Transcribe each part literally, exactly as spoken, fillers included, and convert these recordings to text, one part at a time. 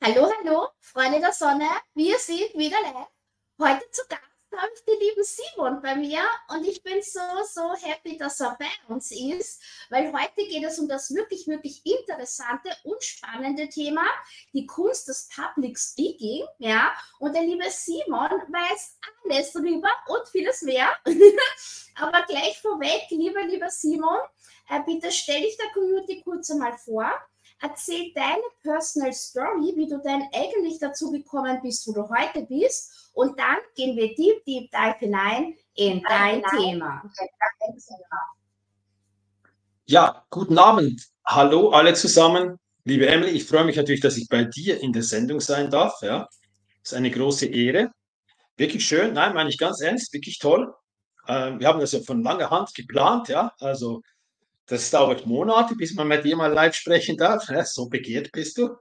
Hallo, hallo, Freunde der Sonne, wir sind wieder live. Heute zu Gast habe ich den lieben Simon bei mir und ich bin so, so happy, dass er bei uns ist, weil heute geht es um das wirklich, wirklich interessante und spannende Thema, die Kunst des Public Speaking, ja, und der liebe Simon weiß alles darüber und vieles mehr. Aber gleich vorweg, lieber, lieber Simon, äh, bitte stell dich der Community kurz einmal vor. Erzähl deine Personal Story, wie du denn eigentlich dazu gekommen bist, wo du heute bist. Und dann gehen wir deep, deep dive hinein in dein Thema. Ja, guten Abend. Hallo alle zusammen. Liebe Emily, ich freue mich natürlich, dass ich bei dir in der Sendung sein darf. Ja, das ist eine große Ehre. Wirklich schön. Nein, meine ich ganz ernst, wirklich toll. Ähm, wir haben das ja von langer Hand geplant. Ja, also das dauert Monate, bis man mit dir mal live sprechen darf. Ja, so begehrt bist du.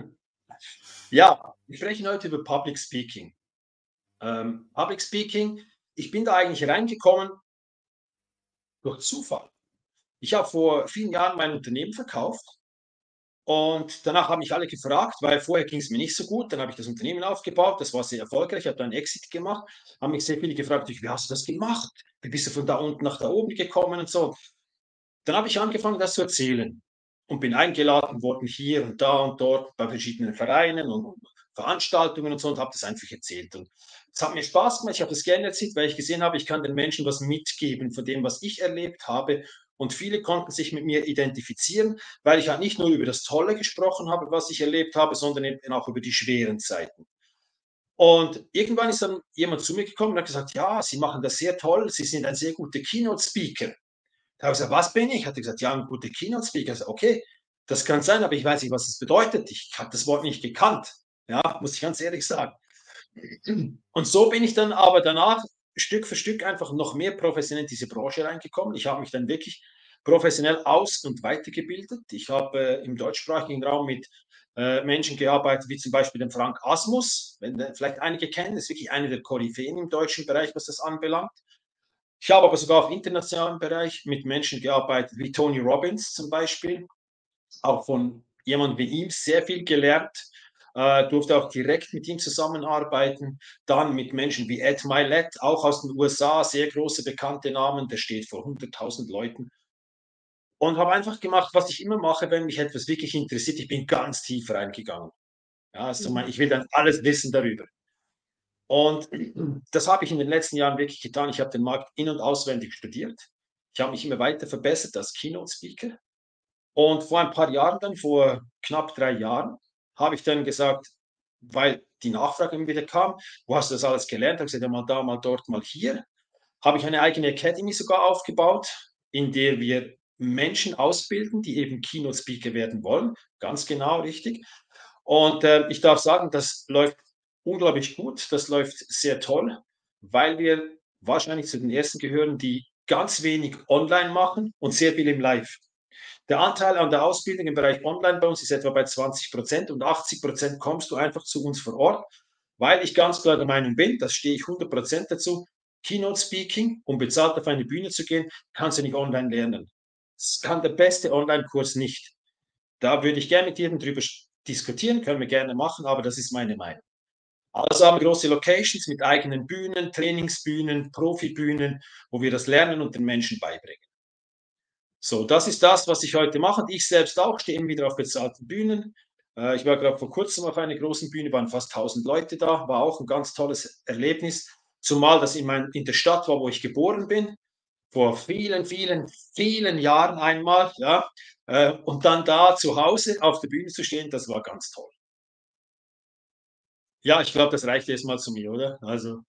Ja, wir sprechen heute über Public Speaking. Ähm, Public Speaking, ich bin da eigentlich reingekommen durch Zufall. Ich habe vor vielen Jahren mein Unternehmen verkauft und danach haben mich alle gefragt, weil vorher ging es mir nicht so gut. Dann habe ich das Unternehmen aufgebaut, das war sehr erfolgreich, ich habe da einen Exit gemacht, haben mich sehr viele gefragt, wie hast du das gemacht? Wie bist du von da unten nach da oben gekommen und so. Dann habe ich angefangen, das zu erzählen und bin eingeladen worden hier und da und dort bei verschiedenen Vereinen und Veranstaltungen und so und habe das einfach erzählt. Und es hat mir Spaß gemacht, ich habe das gerne erzählt, weil ich gesehen habe, ich kann den Menschen was mitgeben von dem, was ich erlebt habe. Und viele konnten sich mit mir identifizieren, weil ich halt nicht nur über das Tolle gesprochen habe, was ich erlebt habe, sondern eben auch über die schweren Zeiten. Und irgendwann ist dann jemand zu mir gekommen und hat gesagt, ja, Sie machen das sehr toll, Sie sind ein sehr guter Keynote-Speaker. Da habe ich gesagt, was bin ich? Hat er gesagt, ja, ein guter Keynote-Speaker. Ich gesagt, okay, das kann sein, aber ich weiß nicht, was es bedeutet. Ich habe das Wort nicht gekannt. Ja, muss ich ganz ehrlich sagen. Und so bin ich dann aber danach Stück für Stück einfach noch mehr professionell in diese Branche reingekommen. Ich habe mich dann wirklich professionell aus- und weitergebildet. Ich habe äh, im deutschsprachigen Raum mit äh, Menschen gearbeitet, wie zum Beispiel den Frank Asmus, wenn äh, vielleicht einige kennen, das ist wirklich einer der Koryphäen im deutschen Bereich, was das anbelangt. Ich habe aber sogar auf internationalem Bereich mit Menschen gearbeitet, wie Tony Robbins zum Beispiel, auch von jemandem wie ihm sehr viel gelernt, äh, durfte auch direkt mit ihm zusammenarbeiten. Dann mit Menschen wie Ed Mylett, auch aus den U S A, sehr große bekannte Namen, der steht vor hunderttausend Leuten. Und habe einfach gemacht, was ich immer mache, wenn mich etwas wirklich interessiert. Ich bin ganz tief reingegangen. Ja, also mein, ich will dann alles wissen darüber. Und das habe ich in den letzten Jahren wirklich getan. Ich habe den Markt in- und auswendig studiert. Ich habe mich immer weiter verbessert als Keynote-Speaker. Und vor ein paar Jahren dann, vor knapp drei Jahren, habe ich dann gesagt, weil die Nachfrage immer wieder kam, wo hast du das alles gelernt? Habe ich gesagt, ja, mal da, mal dort, mal hier. Habe ich eine eigene Academy sogar aufgebaut, in der wir Menschen ausbilden, die eben Keynote-Speaker werden wollen. Ganz genau, richtig. Und äh, ich darf sagen, das läuft unglaublich gut, das läuft sehr toll, weil wir wahrscheinlich zu den ersten gehören, die ganz wenig online machen und sehr viel im Live. Der Anteil an der Ausbildung im Bereich Online bei uns ist etwa bei zwanzig Prozent und achtzig Prozent kommst du einfach zu uns vor Ort, weil ich ganz klar der Meinung bin, das stehe ich hundert Prozent dazu, Keynote Speaking, um bezahlt auf eine Bühne zu gehen, kannst du nicht online lernen. Das kann der beste Online-Kurs nicht. Da würde ich gerne mit dir darüber diskutieren, können wir gerne machen, aber das ist meine Meinung. Also haben wir große Locations mit eigenen Bühnen, Trainingsbühnen, Profibühnen, wo wir das lernen und den Menschen beibringen. So, das ist das, was ich heute mache. Und ich selbst auch stehe immer wieder auf bezahlten Bühnen. Äh, ich war gerade vor kurzem auf einer großen Bühne, waren fast tausend Leute da, war auch ein ganz tolles Erlebnis. Zumal das in, mein, in der Stadt war, wo ich geboren bin, vor vielen, vielen, vielen Jahren einmal. Ja, äh, und dann da zu Hause auf der Bühne zu stehen, das war ganz toll. Ja, ich glaube, das reicht jetzt mal zu mir, oder? Also,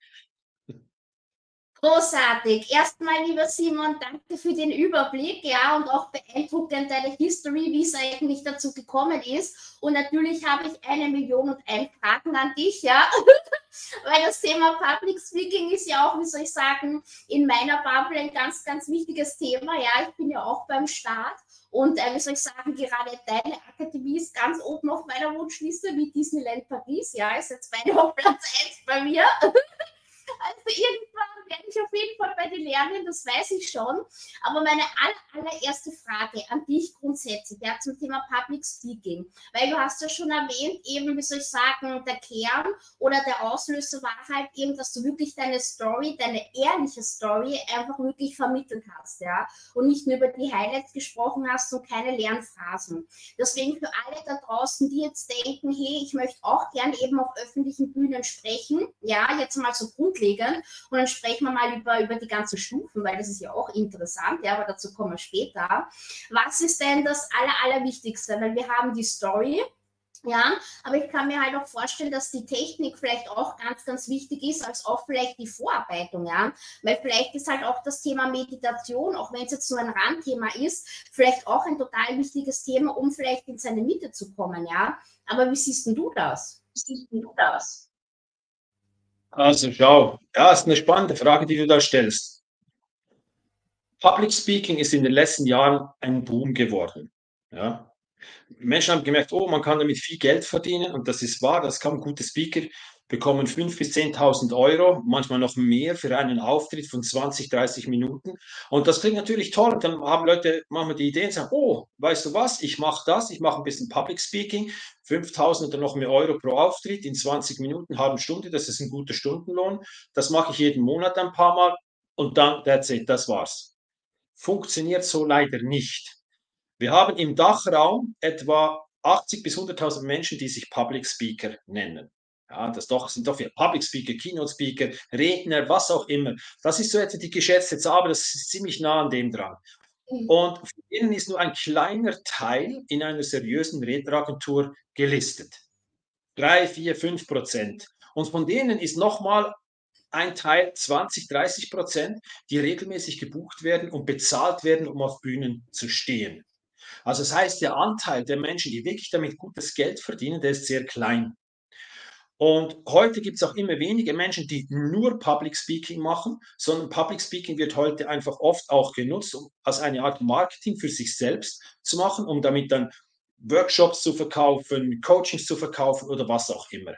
Großartig. Erstmal, lieber Simon, danke für den Überblick, ja, und auch beeindruckend deine History, wie es eigentlich dazu gekommen ist. Und natürlich habe ich eine Million und ein Fragen an dich, ja, weil das Thema Public Speaking ist ja auch, wie soll ich sagen, in meiner Bubble ein ganz, ganz wichtiges Thema. Ja, ich bin ja auch beim Start. Und äh, wie soll ich sagen, gerade deine Akademie ist ganz oben auf meiner Wunschliste, wie Disneyland Paris. Ja, ist jetzt beide auf Platz eins bei mir. Also irgendwann werde ich auf jeden Fall bei dir lernen, das weiß ich schon. Aber meine aller, allererste Frage an dich grundsätzlich, ja, zum Thema Public Speaking, weil du hast ja schon erwähnt, eben, wie soll ich sagen, der Kern oder der Auslöser war halt eben, dass du wirklich deine Story, deine ehrliche Story einfach wirklich vermittelt hast, ja, und nicht nur über die Highlights gesprochen hast und keine leeren Phrasen. Deswegen für alle da draußen, die jetzt denken, hey, ich möchte auch gerne eben auf öffentlichen Bühnen sprechen, ja, jetzt mal so grundlegend, und dann sprechen wir mal über, über die ganzen Stufen, weil das ist ja auch interessant, ja, aber dazu kommen wir später. Was ist denn das Aller, Allerwichtigste? Weil wir haben die Story, ja, aber ich kann mir halt auch vorstellen, dass die Technik vielleicht auch ganz, ganz wichtig ist, als auch vielleicht die Vorarbeitung, ja, weil vielleicht ist halt auch das Thema Meditation, auch wenn es jetzt nur ein Randthema ist, vielleicht auch ein total wichtiges Thema, um vielleicht in seine Mitte zu kommen, ja. Aber wie siehst denn du das? Wie siehst denn du das? Also schau, ja, ist eine spannende Frage, die du da stellst. Public Speaking ist in den letzten Jahren ein Boom geworden. Ja. Menschen haben gemerkt, oh, man kann damit viel Geld verdienen, und das ist wahr, das kann gute Speaker bekommen fünftausend bis zehntausend Euro, manchmal noch mehr für einen Auftritt von zwanzig, dreißig Minuten. Und das klingt natürlich toll. Und dann haben Leute manchmal die Idee und sagen, oh, weißt du was, ich mache das, ich mache ein bisschen Public Speaking, fünftausend oder noch mehr Euro pro Auftritt in zwanzig Minuten, halbe Stunde, das ist ein guter Stundenlohn. Das mache ich jeden Monat ein paar Mal und dann, that's it, das war's. Funktioniert so leider nicht. Wir haben im Dachraum etwa achtzig bis hunderttausend Menschen, die sich Public Speaker nennen. Ja, das doch, sind doch viele Public Speaker, Keynote Speaker, Redner, was auch immer. Das ist so etwa die geschätzte Zahl, aber das ist ziemlich nah an dem dran. Und von denen ist nur ein kleiner Teil in einer seriösen Redneragentur gelistet. Drei, vier, fünf Prozent. Und von denen ist nochmal ein Teil, zwanzig, dreißig Prozent, die regelmäßig gebucht werden und bezahlt werden, um auf Bühnen zu stehen. Also das heißt, der Anteil der Menschen, die wirklich damit gutes Geld verdienen, der ist sehr klein. Und heute gibt es auch immer weniger Menschen, die nur Public Speaking machen, sondern Public Speaking wird heute einfach oft auch genutzt, um als eine Art Marketing für sich selbst zu machen, um damit dann Workshops zu verkaufen, Coachings zu verkaufen oder was auch immer.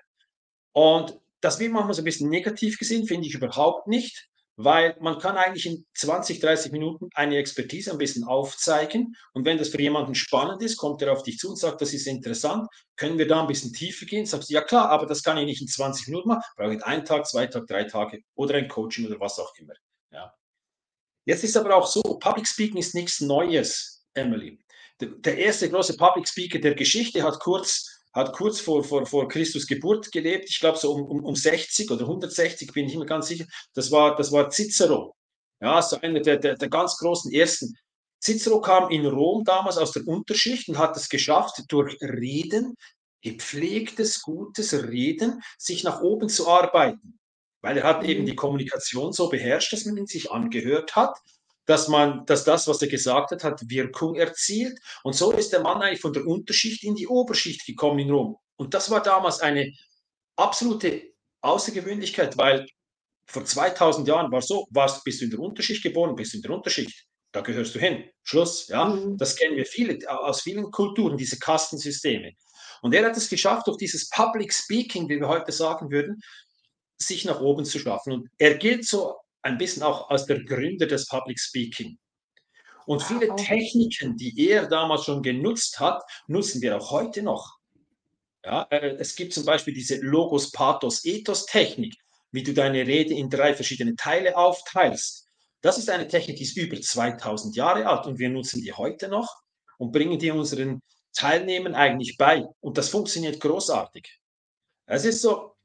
Und das wird manchmal so ein bisschen negativ gesehen, finde ich überhaupt nicht, weil man kann eigentlich in zwanzig, dreißig Minuten eine Expertise ein bisschen aufzeigen. Und wenn das für jemanden spannend ist, kommt er auf dich zu und sagt, das ist interessant, können wir da ein bisschen tiefer gehen? Sagst du, ja klar, aber das kann ich nicht in zwanzig Minuten machen, brauche ich einen Tag, zwei Tage, drei Tage oder ein Coaching oder was auch immer. Ja. Jetzt ist aber auch so, Public Speaking ist nichts Neues, Emily. Der erste große Public Speaker der Geschichte hat kurz hat kurz vor, vor, vor Christus Geburt gelebt, ich glaube so um, um, um sechzig oder hundertsechzig, bin ich nicht mehr ganz sicher. Das war, das war Cicero, ja, so einer der, der, der ganz großen ersten. Cicero kam in Rom damals aus der Unterschicht und hat es geschafft, durch Reden, gepflegtes, gutes Reden, sich nach oben zu arbeiten. Weil er hat eben die Kommunikation so beherrscht, dass man ihn sich angehört hat, dass man, dass das, was er gesagt hat, hat Wirkung erzielt. Und so ist der Mann eigentlich von der Unterschicht in die Oberschicht gekommen in Rom. Und das war damals eine absolute Außergewöhnlichkeit, weil vor zweitausend Jahren war es so, warst, bist du in der Unterschicht geboren, bist du in der Unterschicht, da gehörst du hin. Schluss, ja. Mhm. Das kennen wir viele, aus vielen Kulturen, diese Kastensysteme. Und er hat es geschafft, durch dieses Public Speaking, wie wir heute sagen würden, sich nach oben zu schaffen. Und er gilt so ein bisschen auch als der Gründer des Public Speaking. Und viele Techniken, die er damals schon genutzt hat, nutzen wir auch heute noch. Ja, äh, es gibt zum Beispiel diese Logos, Pathos, Ethos-Technik, wie du deine Rede in drei verschiedene Teile aufteilst. Das ist eine Technik, die ist über zweitausend Jahre alt und wir nutzen die heute noch und bringen die unseren Teilnehmern eigentlich bei. Und das funktioniert großartig. Es ist so,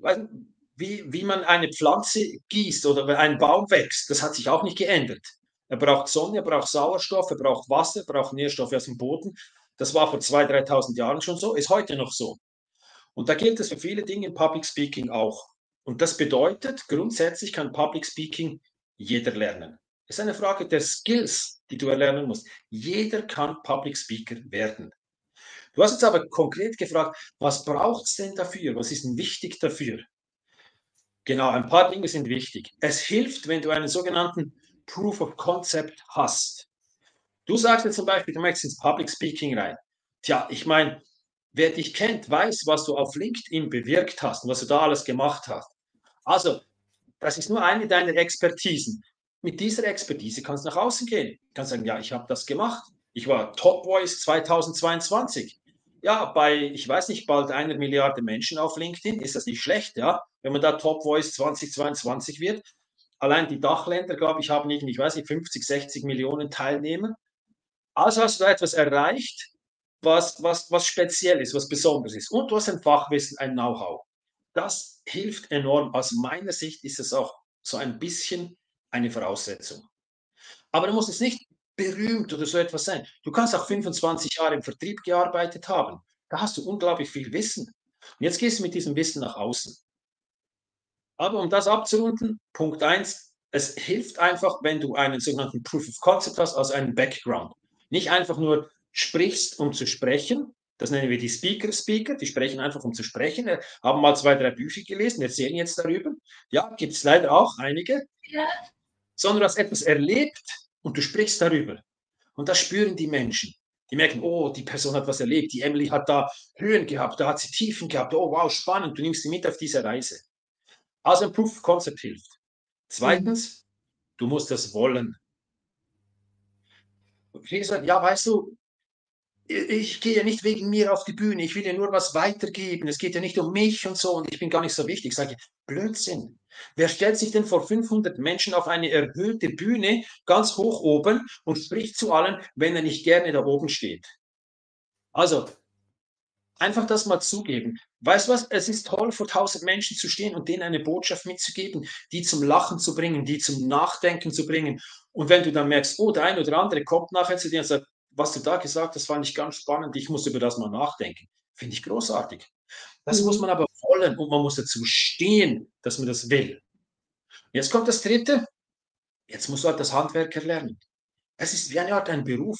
wie, wie man eine Pflanze gießt oder wenn ein Baum wächst, das hat sich auch nicht geändert. Er braucht Sonne, er braucht Sauerstoff, er braucht Wasser, er braucht Nährstoffe aus dem Boden. Das war vor zweitausend, dreitausend Jahren schon so, ist heute noch so. Und da gilt es für viele Dinge im Public Speaking auch. Und das bedeutet, grundsätzlich kann Public Speaking jeder lernen. Es ist eine Frage der Skills, die du erlernen musst. Jeder kann Public Speaker werden. Du hast jetzt aber konkret gefragt, was braucht es denn dafür? Was ist denn wichtig dafür? Genau, ein paar Dinge sind wichtig. Es hilft, wenn du einen sogenannten Proof of Concept hast. Du sagst jetzt zum Beispiel, du möchtest ins Public Speaking rein. Tja, ich meine, wer dich kennt, weiß, was du auf LinkedIn bewirkt hast und was du da alles gemacht hast. Also, Das ist nur eine deiner Expertisen. Mit dieser Expertise kannst du nach außen gehen. Du kannst sagen, ja, ich habe das gemacht. Ich war Top Voice zweitausendzweiundzwanzig. Ja, bei, ich weiß nicht, bald einer Milliarde Menschen auf LinkedIn ist das nicht schlecht, ja, wenn man da Top Voice zweitausendzweiundzwanzig wird. Allein die Dachländer, glaube ich, haben irgendwie, ich weiß nicht, fünfzig, sechzig Millionen Teilnehmer. Also hast du da etwas erreicht, was, was, was speziell ist, was besonders ist. Und du hast ein Fachwissen, ein Know-how. Das hilft enorm. Aus meiner Sicht ist es auch so ein bisschen eine Voraussetzung. Aber du musst es nicht berühmt oder so etwas sein. Du kannst auch fünfundzwanzig Jahre im Vertrieb gearbeitet haben. Da hast du unglaublich viel Wissen. Und jetzt gehst du mit diesem Wissen nach außen. Aber um das abzurunden, Punkt eins, es hilft einfach, wenn du einen sogenannten Proof of Concept hast, also einen Background. Nicht einfach nur sprichst, um zu sprechen. Das nennen wir die Speaker Speaker. Die sprechen einfach, um zu sprechen. Haben mal zwei, drei Bücher gelesen, erzählen jetzt darüber. Ja, gibt es leider auch einige. Ja. Sondern du hast etwas erlebt und du sprichst darüber. Und das spüren die Menschen. Die merken, oh, die Person hat was erlebt. Die Emily hat da Höhen gehabt, da hat sie Tiefen gehabt. Oh, wow, spannend. Du nimmst sie mit auf diese Reise. Also ein Proof of Concept hilft. Zweitens, mhm. du musst das wollen. Und viele sagen, ja, weißt du, ich gehe ja nicht wegen mir auf die Bühne, ich will ja nur was weitergeben, es geht ja nicht um mich und so und ich bin gar nicht so wichtig. Ich sage, Blödsinn. Wer stellt sich denn vor fünfhundert Menschen auf eine erhöhte Bühne, ganz hoch oben und spricht zu allen, wenn er nicht gerne da oben steht? Also, einfach das mal zugeben. Weißt du was? Es ist toll, vor tausend Menschen zu stehen und denen eine Botschaft mitzugeben, die zum Lachen zu bringen, die zum Nachdenken zu bringen. Und wenn du dann merkst, oh, der eine oder andere kommt nachher zu dir und sagt, was du da gesagt hast, fand ich ganz spannend, ich muss über das mal nachdenken. Finde ich großartig. Das mhm. muss man aber wollen und man muss dazu stehen, dass man das will. Jetzt kommt das Dritte. Jetzt musst du halt das Handwerk erlernen. Es ist wie eine Art ein Beruf.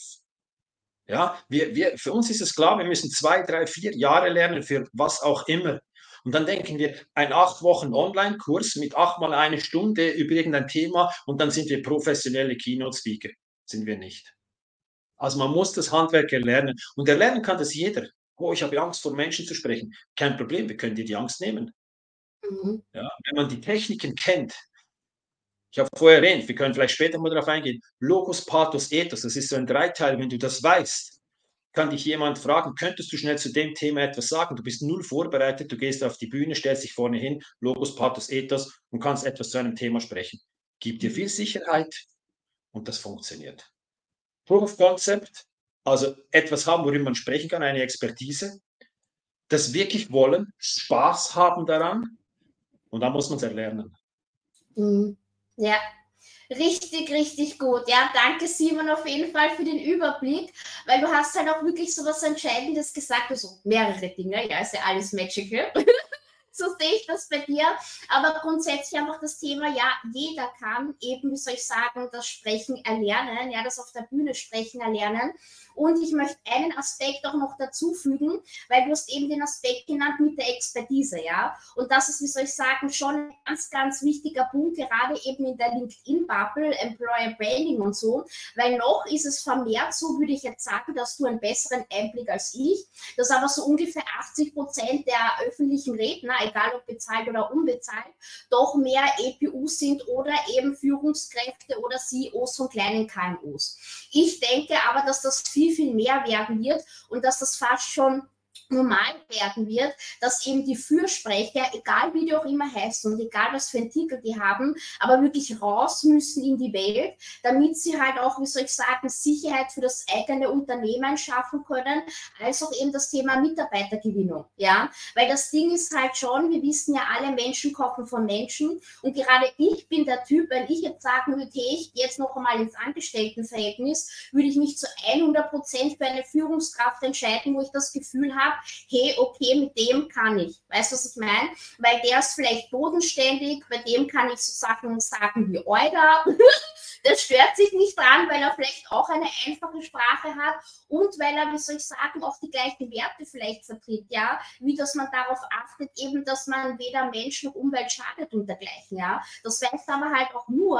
Ja, wir, wir, für uns ist es klar, wir müssen zwei, drei, vier Jahre lernen, für was auch immer. Und dann denken wir, ein acht Wochen Online-Kurs mit achtmal eine Stunde über irgendein Thema und dann sind wir professionelle Keynote-Speaker. Sind wir nicht. Also man muss das Handwerk erlernen. Und erlernen kann das jeder. Oh, ich habe Angst, vor Menschen zu sprechen. Kein Problem, wir können dir die Angst nehmen. Mhm. Ja, wenn man die Techniken kennt. Ich habe vorher erwähnt, wir können vielleicht später mal darauf eingehen. Logos, Pathos, Ethos, das ist so ein Dreiteil. Wenn du das weißt, kann dich jemand fragen, könntest du schnell zu dem Thema etwas sagen? Du bist null vorbereitet, du gehst auf die Bühne, stellst dich vorne hin, Logos, Pathos, Ethos und kannst etwas zu einem Thema sprechen. Gibt dir viel Sicherheit und das funktioniert. Proof of Concept, also etwas haben, worüber man sprechen kann, eine Expertise, das wirklich wollen, Spaß haben daran und dann muss man es erlernen. Mhm. Ja, richtig, richtig gut. Ja, danke Simon auf jeden Fall für den Überblick, weil du hast halt auch wirklich so was Entscheidendes gesagt, also mehrere Dinge, ja, ist ja alles magical. So sehe ich das bei dir, aber grundsätzlich einfach das Thema, ja, jeder kann eben, wie soll ich sagen, das Sprechen erlernen, ja, das auf der Bühne sprechen erlernen. Und ich möchte einen Aspekt auch noch dazu fügen, weil du hast eben den Aspekt genannt mit der Expertise, ja. Und das ist, wie soll ich sagen, schon ein ganz, ganz wichtiger Punkt, gerade eben in der LinkedIn-Bubble, Employer Branding und so, weil noch ist es vermehrt so, würde ich jetzt sagen, dass du einen besseren Einblick als ich, dass aber so ungefähr achtzig Prozent der öffentlichen Redner, egal ob bezahlt oder unbezahlt, doch mehr E P Us sind oder eben Führungskräfte oder C E Os von kleinen K M Us. Ich denke aber, dass das viel, viel mehr werden wird und dass das fast schon normal werden wird, dass eben die Fürsprecher, egal wie die auch immer heißen und egal was für einen Titel die haben, aber wirklich raus müssen in die Welt, damit sie halt auch, wie soll ich sagen, Sicherheit für das eigene Unternehmen schaffen können, als auch eben das Thema Mitarbeitergewinnung, ja, weil das Ding ist halt schon, wir wissen ja alle, Menschen kaufen von Menschen und gerade ich bin der Typ, wenn ich jetzt sagen würde, hey, ich gehe jetzt noch einmal ins Angestelltenverhältnis, würde ich mich zu hundert Prozent für eine Führungskraft entscheiden, wo ich das Gefühl habe, hey, okay, mit dem kann ich. Weißt du, was ich meine? Weil der ist vielleicht bodenständig, bei dem kann ich so Sachen sagen wie Euda. Der stört sich nicht dran, weil er vielleicht auch eine einfache Sprache hat und weil er, wie soll ich sagen, auch die gleichen Werte vielleicht vertritt, ja, wie dass man darauf achtet, eben, dass man weder Mensch noch Umwelt schadet und dergleichen, ja. Das weiß aber halt auch nur,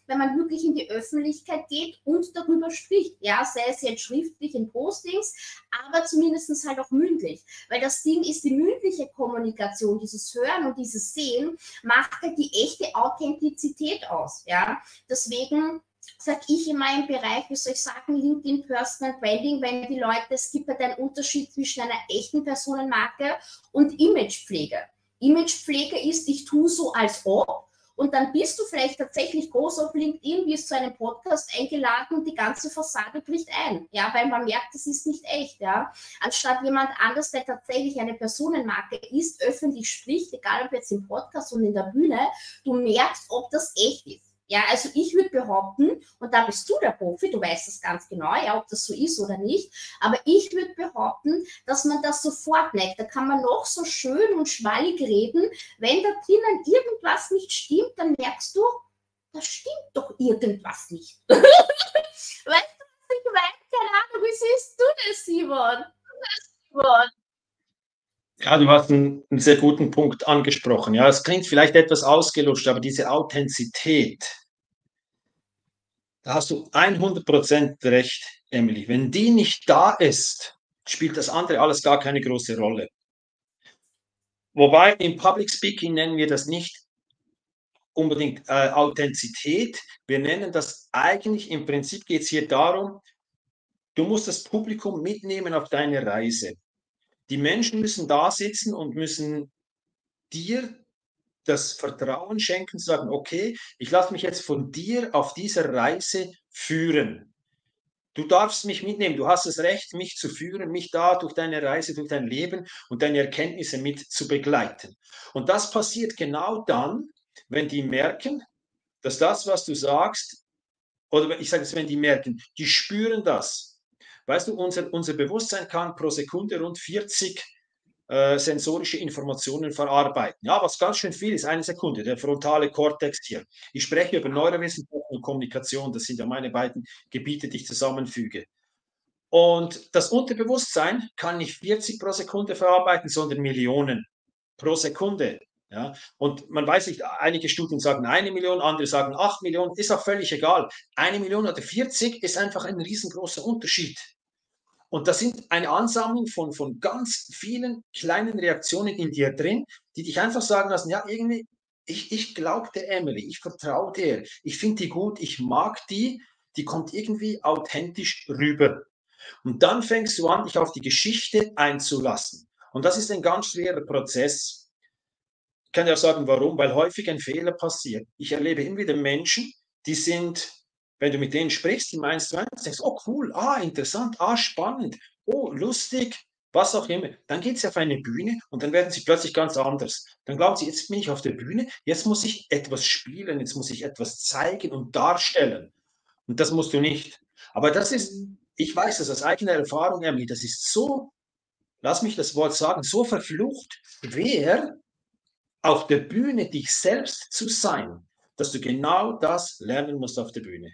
wenn man wirklich in die Öffentlichkeit geht und darüber spricht, ja, sei es jetzt schriftlich in Postings, aber zumindest halt auch mündlich, weil das Ding ist, die mündliche Kommunikation, dieses Hören und dieses Sehen, macht halt die echte Authentizität aus, ja, deswegen sage ich in meinem Bereich, wie soll ich sagen, LinkedIn Personal Branding, wenn die Leute, es gibt halt einen Unterschied zwischen einer echten Personenmarke und Imagepflege. Imagepflege ist, ich tue so als ob und dann bist du vielleicht tatsächlich groß auf LinkedIn, wirst zu einem Podcast eingeladen und die ganze Fassade bricht ein, ja, weil man merkt, das ist nicht echt, ja. Anstatt jemand anders, der tatsächlich eine Personenmarke ist, öffentlich spricht, egal ob jetzt im Podcast und in der Bühne, du merkst, ob das echt ist. Ja, also ich würde behaupten, und da bist du der Profi, du weißt das ganz genau, ja, ob das so ist oder nicht, aber ich würde behaupten, dass man das sofort merkt. Da kann man noch so schön und schwallig reden, wenn da drinnen irgendwas nicht stimmt, dann merkst du, da stimmt doch irgendwas nicht. Weißt du, was ich meine? Keine Ahnung, wie siehst du das, Simon? Simon? Ja, du hast einen, einen sehr guten Punkt angesprochen. Ja, es klingt vielleicht etwas ausgelutscht, aber diese Authentizität, da hast du hundert Prozent recht, Emily. Wenn die nicht da ist, spielt das andere alles gar keine große Rolle. Wobei im Public Speaking nennen wir das nicht unbedingt äh, Authentizität. Wir nennen das eigentlich, im Prinzip geht es hier darum, du musst das Publikum mitnehmen auf deine Reise. Die Menschen müssen da sitzen und müssen dir das Vertrauen schenken, zu sagen, okay, ich lasse mich jetzt von dir auf dieser Reise führen. Du darfst mich mitnehmen, du hast das Recht, mich zu führen, mich da durch deine Reise, durch dein Leben und deine Erkenntnisse mit zu begleiten. Und das passiert genau dann, wenn die merken, dass das, was du sagst, oder ich sage es, wenn die merken, die spüren das. Weißt du, unser, unser Bewusstsein kann pro Sekunde rund vierzig äh, sensorische Informationen verarbeiten. Ja, was ganz schön viel ist, eine Sekunde, der frontale Kortex hier. Ich spreche über Neurowissenschaften und Kommunikation, das sind ja meine beiden Gebiete, die ich zusammenfüge. Und das Unterbewusstsein kann nicht vierzig pro Sekunde verarbeiten, sondern Millionen pro Sekunde. Ja, und man weiß nicht, einige Studien sagen eine Million, andere sagen acht Millionen, ist auch völlig egal. Eine Million oder vierzig ist einfach ein riesengroßer Unterschied. Und das sind eine Ansammlung von, von ganz vielen kleinen Reaktionen in dir drin, die dich einfach sagen lassen, ja, irgendwie, ich, ich glaube der Emily, ich vertraue der, ich finde die gut, ich mag die, die kommt irgendwie authentisch rüber. Und dann fängst du an, dich auf die Geschichte einzulassen. Und das ist ein ganz schwerer Prozess. Ich kann ja sagen, warum, weil häufig ein Fehler passiert. Ich erlebe immer wieder Menschen, die sind, wenn du mit denen sprichst, die meinst du eins, denkst, oh cool, ah, interessant, ah, spannend, oh, lustig, was auch immer. Dann geht sie auf eine Bühne und dann werden sie plötzlich ganz anders. Dann glauben sie, jetzt bin ich auf der Bühne, jetzt muss ich etwas spielen, jetzt muss ich etwas zeigen und darstellen. Und das musst du nicht. Aber das ist, ich weiß das aus eigener Erfahrung, Emily, das ist so, lass mich das Wort sagen, so verflucht schwer, auf der Bühne dich selbst zu sein, dass du genau das lernen musst auf der Bühne.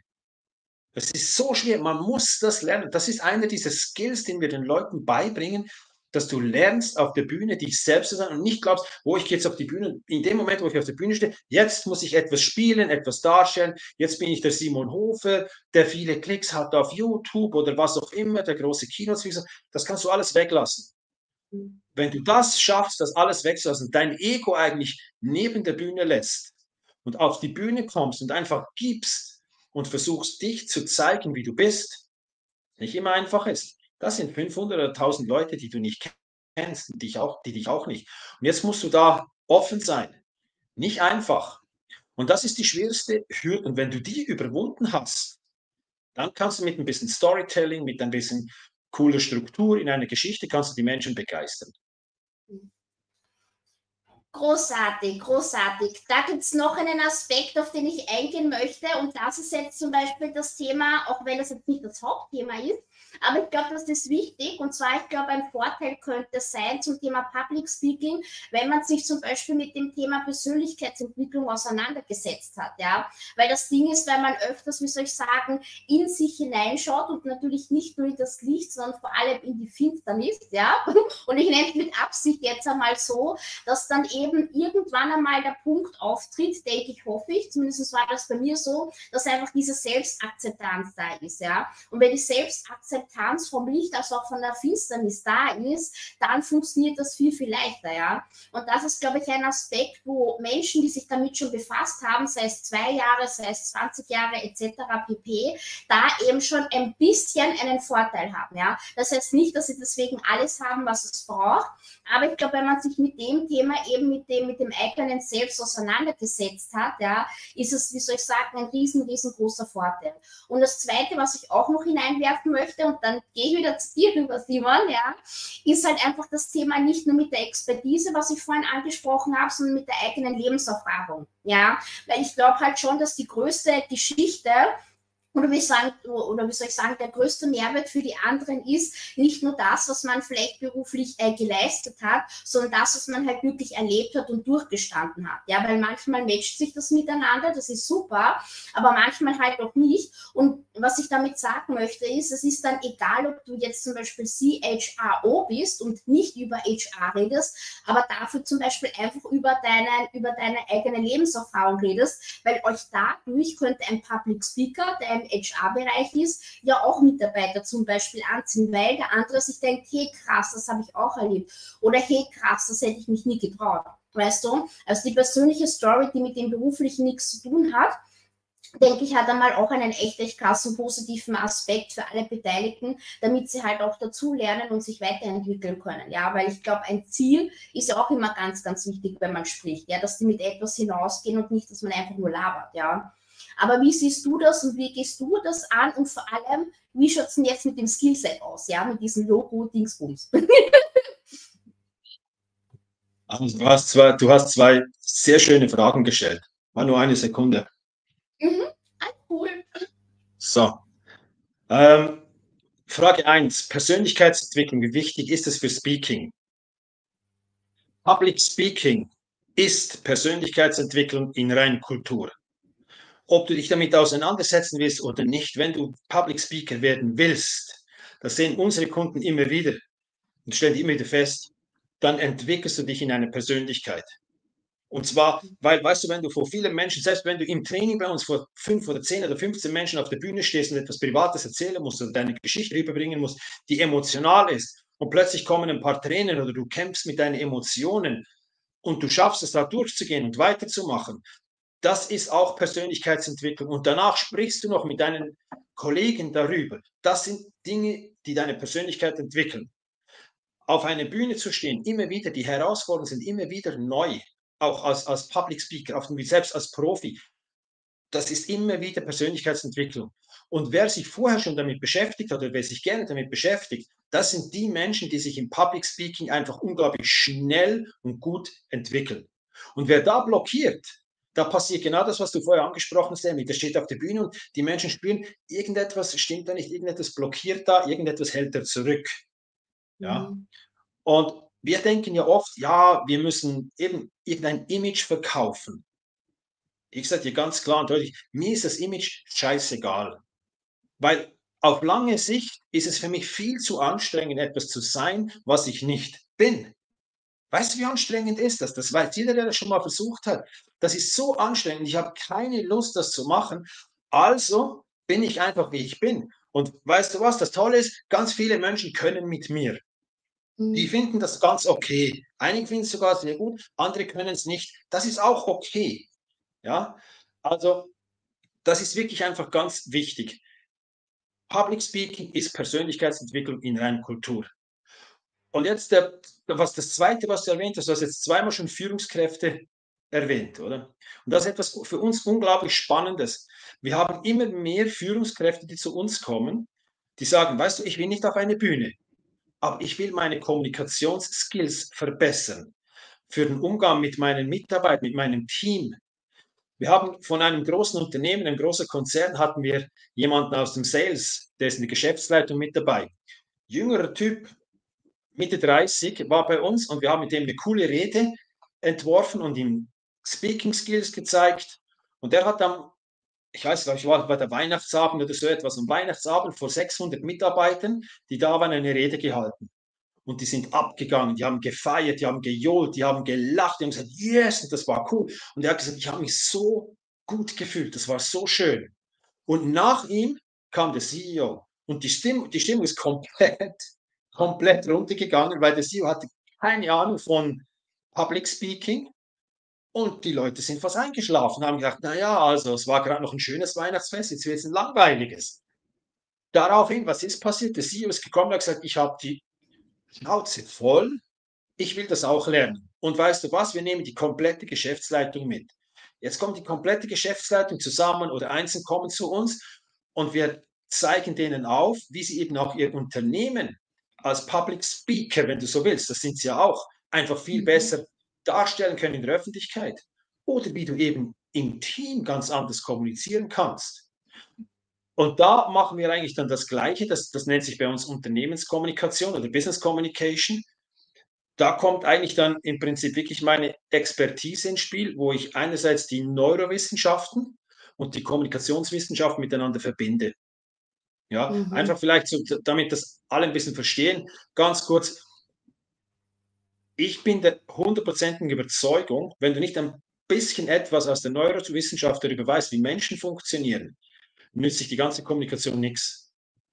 Das ist so schwer, man muss das lernen. Das ist einer dieser Skills, den wir den Leuten beibringen, dass du lernst, auf der Bühne dich selbst zu sein und nicht glaubst, wo ich gehe jetzt auf die Bühne, in dem Moment, wo ich auf der Bühne stehe, jetzt muss ich etwas spielen, etwas darstellen, jetzt bin ich der Simon Hofer, der viele Klicks hat auf YouTube oder was auch immer, der große Keynote-Speaker, das kannst du alles weglassen. Wenn du das schaffst, das alles wegzulassen, dein Ego eigentlich neben der Bühne lässt und auf die Bühne kommst und einfach gibst und versuchst, dich zu zeigen, wie du bist, nicht immer einfach ist. Das sind fünfhundert oder tausend Leute, die du nicht kennst, die dich auch, die dich auch nicht. Und jetzt musst du da offen sein. Nicht einfach. Und das ist die schwerste Hürde. Und wenn du die überwunden hast, dann kannst du mit ein bisschen Storytelling, mit ein bisschen cooler Struktur in einer Geschichte, kannst du die Menschen begeistern. Großartig, großartig. Da gibt es noch einen Aspekt, auf den ich eingehen möchte. Und das ist jetzt zum Beispiel das Thema, auch wenn es jetzt nicht das Hauptthema ist, aber ich glaube, das ist wichtig. Und zwar, ich glaube, ein Vorteil könnte sein zum Thema Public Speaking, wenn man sich zum Beispiel mit dem Thema Persönlichkeitsentwicklung auseinandergesetzt hat. Ja? Weil das Ding ist, wenn man öfters, wie soll ich sagen, in sich hineinschaut und natürlich nicht nur in das Licht, sondern vor allem in die Finsternis. Ja? Und ich nenne es mit Absicht jetzt einmal so, dass dann eben eben irgendwann einmal der Punkt auftritt, denke ich, hoffe ich, zumindest war das bei mir so, dass einfach diese Selbstakzeptanz da ist, ja. Und wenn die Selbstakzeptanz vom Licht, also auch von der Finsternis da ist, dann funktioniert das viel, viel leichter, ja. Und das ist, glaube ich, ein Aspekt, wo Menschen, die sich damit schon befasst haben, sei es zwei Jahre, sei es zwanzig Jahre et cetera pp., da eben schon ein bisschen einen Vorteil haben, ja. Das heißt nicht, dass sie deswegen alles haben, was es braucht, aber ich glaube, wenn man sich mit dem Thema eben mit dem, mit dem eigenen Selbst auseinandergesetzt hat, ja, ist es, wie soll ich sagen, ein riesen, riesengroßer Vorteil. Und das Zweite, was ich auch noch hineinwerfen möchte, und dann gehe ich wieder zu dir rüber, Simon, ja, ist halt einfach das Thema nicht nur mit der Expertise, was ich vorhin angesprochen habe, sondern mit der eigenen Lebenserfahrung, ja, weil ich glaube halt schon, dass die größte Geschichte oder wie, sagen, oder wie soll ich sagen, der größte Mehrwert für die anderen ist nicht nur das, was man vielleicht beruflich äh, geleistet hat, sondern das, was man halt wirklich erlebt hat und durchgestanden hat. Ja, weil manchmal matcht sich das miteinander, das ist super, aber manchmal halt auch nicht. Und was ich damit sagen möchte, ist, es ist dann egal, ob du jetzt zum Beispiel C H R O bist und nicht über H R redest, aber dafür zum Beispiel einfach über deine, über deine eigene Lebenserfahrung redest, weil euch dadurch könnte ein Public Speaker, der im H R-Bereich ist, ja auch Mitarbeiter zum Beispiel anziehen, weil der andere sich denkt, hey krass, das habe ich auch erlebt. Oder hey krass, das hätte ich mich nie getraut. Weißt du? Also die persönliche Story, die mit dem Beruflichen nichts zu tun hat, denke ich, hat einmal auch einen echt, echt krassen positiven Aspekt für alle Beteiligten, damit sie halt auch dazu lernen und sich weiterentwickeln können. Ja, weil ich glaube, ein Ziel ist ja auch immer ganz, ganz wichtig, wenn man spricht, ja, dass die mit etwas hinausgehen und nicht, dass man einfach nur labert, ja. Aber wie siehst du das und wie gehst du das an und vor allem, wie schaut es denn jetzt mit dem Skillset aus, ja, mit diesem Logo-Dingsbums? Also du hast zwei, du hast zwei sehr schöne Fragen gestellt. War nur eine Sekunde. Mhm, ah, cool. So. Ähm, Frage eins. Persönlichkeitsentwicklung. Wie wichtig ist es für Speaking? Public Speaking ist Persönlichkeitsentwicklung in Reinkultur. Ob du dich damit auseinandersetzen willst oder nicht, wenn du Public Speaker werden willst, das sehen unsere Kunden immer wieder und stellen immer wieder fest, dann entwickelst du dich in eine Persönlichkeit. Und zwar, weil, weißt du, wenn du vor vielen Menschen, selbst wenn du im Training bei uns vor fünf oder zehn oder fünfzehn Menschen auf der Bühne stehst und etwas Privates erzählen musst oder deine Geschichte rüberbringen musst, die emotional ist, und plötzlich kommen ein paar Tränen oder du kämpfst mit deinen Emotionen und du schaffst es, da durchzugehen und weiterzumachen, das ist auch Persönlichkeitsentwicklung. Und danach sprichst du noch mit deinen Kollegen darüber. Das sind Dinge, die deine Persönlichkeit entwickeln. Auf einer Bühne zu stehen, immer wieder, die Herausforderungen sind immer wieder neu, auch als, als Public Speaker, auf dem, selbst als Profi. Das ist immer wieder Persönlichkeitsentwicklung. Und wer sich vorher schon damit beschäftigt hat oder wer sich gerne damit beschäftigt, das sind die Menschen, die sich im Public Speaking einfach unglaublich schnell und gut entwickeln. Und wer da blockiert, da passiert genau das, was du vorher angesprochen hast, Emily. Der steht auf der Bühne und die Menschen spüren, irgendetwas stimmt da nicht, irgendetwas blockiert da, irgendetwas hält er zurück. Ja? Mhm. Und wir denken ja oft, ja, wir müssen eben irgendein Image verkaufen. Ich sage dir ganz klar und deutlich, mir ist das Image scheißegal. Weil auf lange Sicht ist es für mich viel zu anstrengend, etwas zu sein, was ich nicht bin. Weißt du, wie anstrengend ist das? Das weiß jeder, der das schon mal versucht hat. Das ist so anstrengend. Ich habe keine Lust, das zu machen. Also bin ich einfach, wie ich bin. Und weißt du was? Das Tolle ist, ganz viele Menschen können mit mir. Die Mhm. finden das ganz okay. Einige finden es sogar sehr gut, andere können es nicht. Das ist auch okay. Ja, also das ist wirklich einfach ganz wichtig. Public Speaking ist Persönlichkeitsentwicklung in reiner Kultur. Und jetzt der, was das Zweite, was du erwähnt hast, du hast jetzt zweimal schon Führungskräfte erwähnt, oder? Und das ist etwas für uns unglaublich Spannendes. Wir haben immer mehr Führungskräfte, die zu uns kommen, die sagen, weißt du, ich will nicht auf eine Bühne, aber ich will meine Kommunikationsskills verbessern für den Umgang mit meinen Mitarbeitern, mit meinem Team. Wir haben von einem großen Unternehmen, einem großen Konzern, hatten wir jemanden aus dem Sales, der ist in der Geschäftsleitung mit dabei. Jüngerer Typ, Mitte dreißig, war bei uns und wir haben mit dem eine coole Rede entworfen und ihm Speaking Skills gezeigt. Und der hat dann, ich weiß nicht, ich war bei der Weihnachtsabend oder so etwas, am Weihnachtsabend vor sechshundert Mitarbeitern, die da waren, eine Rede gehalten. und die sind abgegangen, die haben gefeiert, die haben gejohlt, die haben gelacht, die haben gesagt, yes, und das war cool. Und er hat gesagt, ich habe mich so gut gefühlt, das war so schön. Und nach ihm kam der C E O und die Stimmung, die Stimmung ist komplett, komplett runtergegangen, weil der C E O hatte keine Ahnung von Public Speaking und die Leute sind fast eingeschlafen, haben gedacht, naja, also es war gerade noch ein schönes Weihnachtsfest, jetzt wird es ein langweiliges. Daraufhin, was ist passiert? Der C E O ist gekommen und hat gesagt, ich habe die Schnauze voll, ich will das auch lernen. Und weißt du was, wir nehmen die komplette Geschäftsleitung mit. Jetzt kommt die komplette Geschäftsleitung zusammen oder einzeln kommen zu uns und wir zeigen denen auf, wie sie eben auch ihr Unternehmen als Public Speaker, wenn du so willst, das sind sie ja auch, einfach viel Mhm. besser darstellen können in der Öffentlichkeit. Oder wie du eben im Team ganz anders kommunizieren kannst. Und da machen wir eigentlich dann das Gleiche, das, das nennt sich bei uns Unternehmenskommunikation oder Business Communication. Da kommt eigentlich dann im Prinzip wirklich meine Expertise ins Spiel, wo ich einerseits die Neurowissenschaften und die Kommunikationswissenschaften miteinander verbinde. Ja, Mhm. einfach vielleicht so, damit das alle ein bisschen verstehen, ganz kurz. Ich bin der hundertprozentigen Überzeugung, wenn du nicht ein bisschen etwas aus der Neurowissenschaft darüber weißt, wie Menschen funktionieren, nützt sich die ganze Kommunikation nichts.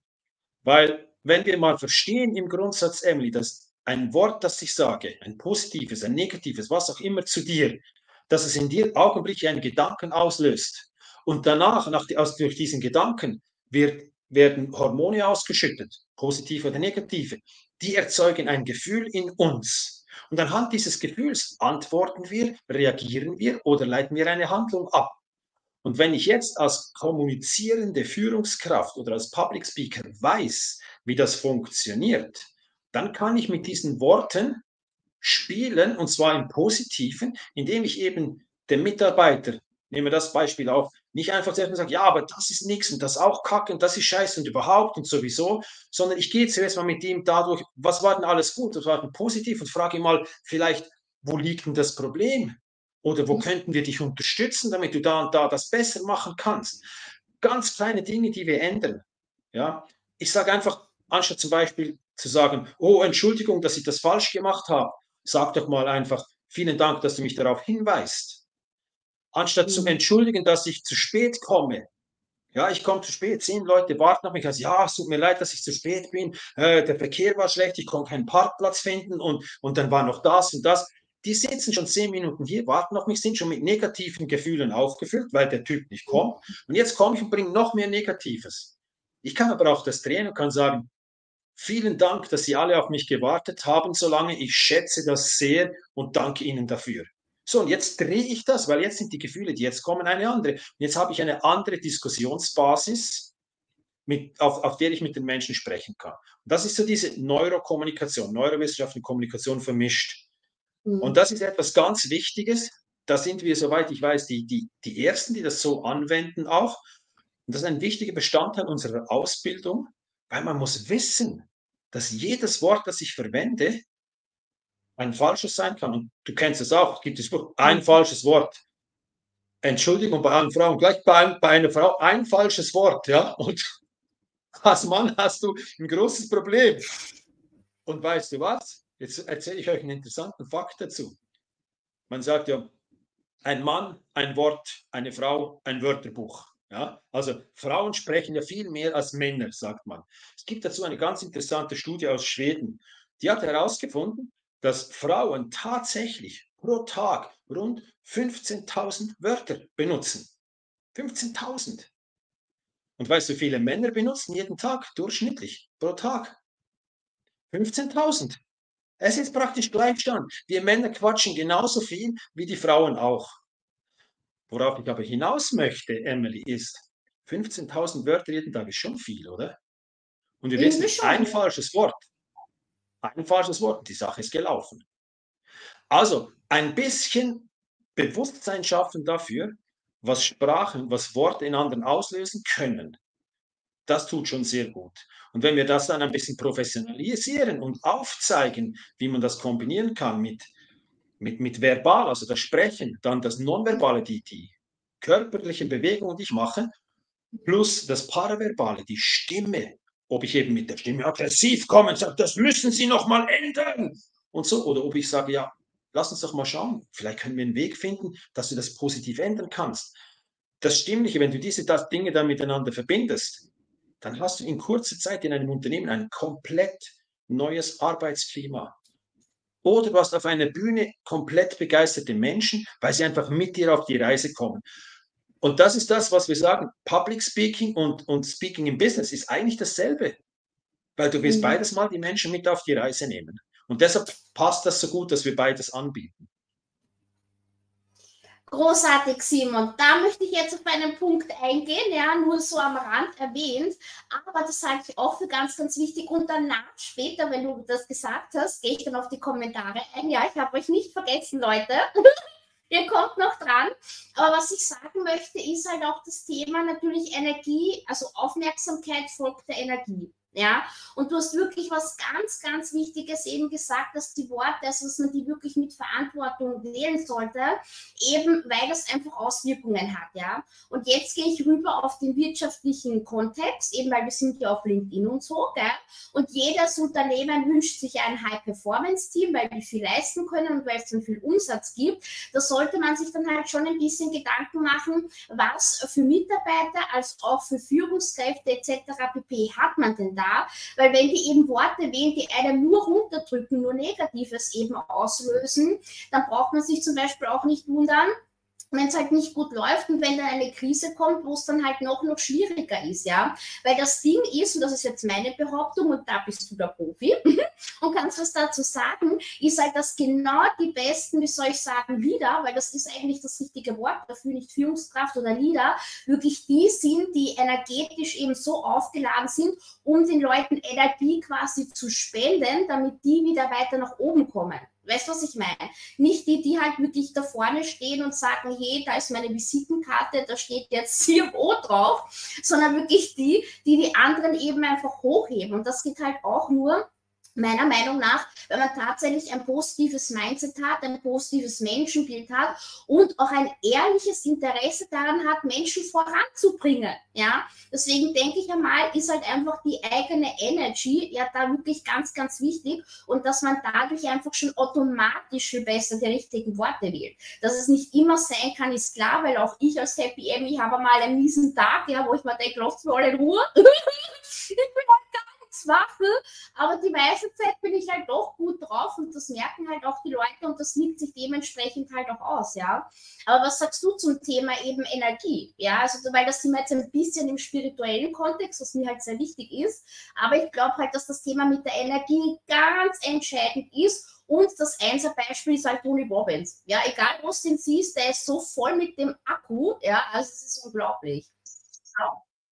Weil, wenn wir mal verstehen im Grundsatz, Emily, dass ein Wort, das ich sage, ein positives, ein negatives, was auch immer zu dir, dass es in dir augenblicklich einen Gedanken auslöst. Und danach, nach, aus, durch diesen Gedanken, wird, werden Hormone ausgeschüttet, positive oder negative. Die erzeugen ein Gefühl in uns. Und anhand dieses Gefühls antworten wir, reagieren wir oder leiten wir eine Handlung ab. Und wenn ich jetzt als kommunizierende Führungskraft oder als Public Speaker weiß, wie das funktioniert, dann kann ich mit diesen Worten spielen, und zwar im Positiven, indem ich eben dem Mitarbeiter, nehmen wir das Beispiel auf, nicht einfach zuerst mal sage, ja, aber das ist nichts und das ist auch kacke und das ist scheiße und überhaupt und sowieso, sondern ich gehe zuerst mal mit ihm dadurch, was war denn alles gut, was war denn positiv und frage ihn mal vielleicht, wo liegt denn das Problem? Oder wo könnten wir dich unterstützen, damit du da und da das besser machen kannst? Ganz kleine Dinge, die wir ändern. Ja, ich sage einfach, anstatt zum Beispiel zu sagen, oh, Entschuldigung, dass ich das falsch gemacht habe, sag doch mal einfach, vielen Dank, dass du mich darauf hinweist. Anstatt zu Mhm. entschuldigen, dass ich zu spät komme. Ja, ich komme zu spät, zehn Leute warten auf mich. Also, ja, es tut mir leid, dass ich zu spät bin. Äh, der Verkehr war schlecht, ich konnte keinen Parkplatz finden und, und dann war noch das und das. Die sitzen schon zehn Minuten hier, warten auf mich, sind schon mit negativen Gefühlen aufgefüllt, weil der Typ nicht kommt. Und jetzt komme ich und bringe noch mehr Negatives. Ich kann aber auch das drehen und kann sagen, vielen Dank, dass Sie alle auf mich gewartet haben so lange. Ich schätze das sehr und danke Ihnen dafür. So, und jetzt drehe ich das, weil jetzt sind die Gefühle, die jetzt kommen, eine andere. Und jetzt habe ich eine andere Diskussionsbasis, mit, auf, auf der ich mit den Menschen sprechen kann. Und das ist so diese Neurokommunikation, Neurowissenschaft und Kommunikation vermischt. Und Mhm. das ist etwas ganz Wichtiges. Da sind wir, soweit ich weiß, die, die, die Ersten, die das so anwenden auch. Und das ist ein wichtiger Bestandteil unserer Ausbildung, weil man muss wissen, dass jedes Wort, das ich verwende, ein falsches sein kann. Und du kennst es auch, es gibt das Buch, ein Mhm. falsches Wort. Entschuldigung, bei allen Frauen, gleich bei, bei einer Frau ein falsches Wort, ja. Und als Mann hast du ein großes Problem. Und weißt du was? Jetzt erzähle ich euch einen interessanten Fakt dazu. Man sagt ja, ein Mann, ein Wort, eine Frau, ein Wörterbuch. Ja, also Frauen sprechen ja viel mehr als Männer, sagt man. Es gibt dazu eine ganz interessante Studie aus Schweden. Die hat herausgefunden, dass Frauen tatsächlich pro Tag rund fünfzehntausend Wörter benutzen. fünfzehntausend. Und weißt du, wie viele Männer benutzen jeden Tag durchschnittlich pro Tag? fünfzehntausend. Es ist praktisch Gleichstand. Wir Männer quatschen genauso viel wie die Frauen auch. Worauf ich aber hinaus möchte, Emily, ist, fünfzehntausend Wörter jeden Tag ist schon viel, oder? Und wir Irgendwie wissen, schon, ein ja. falsches Wort, ein falsches Wort, die Sache ist gelaufen. Also ein bisschen Bewusstsein schaffen dafür, was Sprachen, was Worte in anderen auslösen können. Das tut schon sehr gut. Und wenn wir das dann ein bisschen professionalisieren und aufzeigen, wie man das kombinieren kann mit, mit, mit verbal, also das Sprechen, dann das Nonverbale, die, die körperliche Bewegung, die ich mache, plus das Paraverbale, die Stimme ob ich eben mit der Stimme aggressiv komme und sage, das müssen Sie noch mal ändern und so, oder ob ich sage, ja, lass uns doch mal schauen, vielleicht können wir einen Weg finden, dass du das positiv ändern kannst. Das Stimmliche, wenn du diese das Dinge dann miteinander verbindest, dann hast du in kurzer Zeit in einem Unternehmen ein komplett neues Arbeitsklima. Oder du hast auf einer Bühne komplett begeisterte Menschen, weil sie einfach mit dir auf die Reise kommen. Und das ist das, was wir sagen, Public Speaking und, und Speaking im Business ist eigentlich dasselbe, weil du willst Mhm. beides mal die Menschen mit auf die Reise nehmen. Und deshalb passt das so gut, dass wir beides anbieten. Großartig, Simon. Da möchte ich jetzt auf einen Punkt eingehen, ja, nur so am Rand erwähnt, aber das halte ich auch für ganz, ganz wichtig. Und danach, später, wenn du das gesagt hast, gehe ich dann auf die Kommentare ein. Ja, ich habe euch nicht vergessen, Leute. Ihr kommt noch dran. Aber was ich sagen möchte, ist halt auch das Thema natürlich Energie, also Aufmerksamkeit folgt der Energie. Ja, und du hast wirklich was ganz, ganz Wichtiges eben gesagt, dass die Worte, also dass man die wirklich mit Verantwortung wählen sollte, eben weil das einfach Auswirkungen hat, ja. Und jetzt gehe ich rüber auf den wirtschaftlichen Kontext, eben weil wir sind ja auf LinkedIn und so, gell? Und jedes Unternehmen wünscht sich ein High-Performance-Team, weil die viel leisten können und weil es dann viel Umsatz gibt. Da sollte man sich dann halt schon ein bisschen Gedanken machen, was für Mitarbeiter als auch für Führungskräfte et cetera pp. Hat man denn da? Weil wenn die eben Worte wählen, die einem nur runterdrücken, nur Negatives eben auslösen, dann braucht man sich zum Beispiel auch nicht wundern, wenn es halt nicht gut läuft und wenn dann eine Krise kommt, wo es dann halt noch, noch schwieriger ist, ja. Weil das Ding ist, und das ist jetzt meine Behauptung, und da bist du der Profi und kannst was dazu sagen, ist halt, dass genau die besten, wie soll ich sagen, Leader, weil das ist eigentlich das richtige Wort dafür, nicht Führungskraft oder Leader, wirklich die sind, die energetisch eben so aufgeladen sind, um den Leuten Energie quasi zu spenden, damit die wieder weiter nach oben kommen. Weißt du, was ich meine? Nicht die, die halt wirklich da vorne stehen und sagen, hey, da ist meine Visitenkarte, da steht jetzt C F O drauf, sondern wirklich die, die die anderen eben einfach hochheben. Und das geht halt auch nur, meiner Meinung nach, wenn man tatsächlich ein positives Mindset hat, ein positives Menschenbild hat und auch ein ehrliches Interesse daran hat, Menschen voranzubringen. Ja? Deswegen denke ich einmal, ist halt einfach die eigene Energy ja da wirklich ganz, ganz wichtig und dass man dadurch einfach schon automatisch viel besser die richtigen Worte wählt. Dass es nicht immer sein kann, ist klar, weil auch ich als Happy M, ich habe mal einen miesen Tag, ja, wo ich mir denke, lasst mir alle in Ruhe. Ich bin halt gar Waffel, aber die meiste Zeit bin ich halt doch gut drauf und das merken halt auch die Leute und das liegt sich dementsprechend halt auch aus, ja. Aber was sagst du zum Thema eben Energie? Ja, also weil das sind wir jetzt ein bisschen im spirituellen Kontext, was mir halt sehr wichtig ist, aber ich glaube halt, dass das Thema mit der Energie ganz entscheidend ist. Und das Einser-Beispiel ist halt Tony Robbins. Ja, egal wo du den siehst, der ist so voll mit dem Akku, ja, also es ist unglaublich. Ja.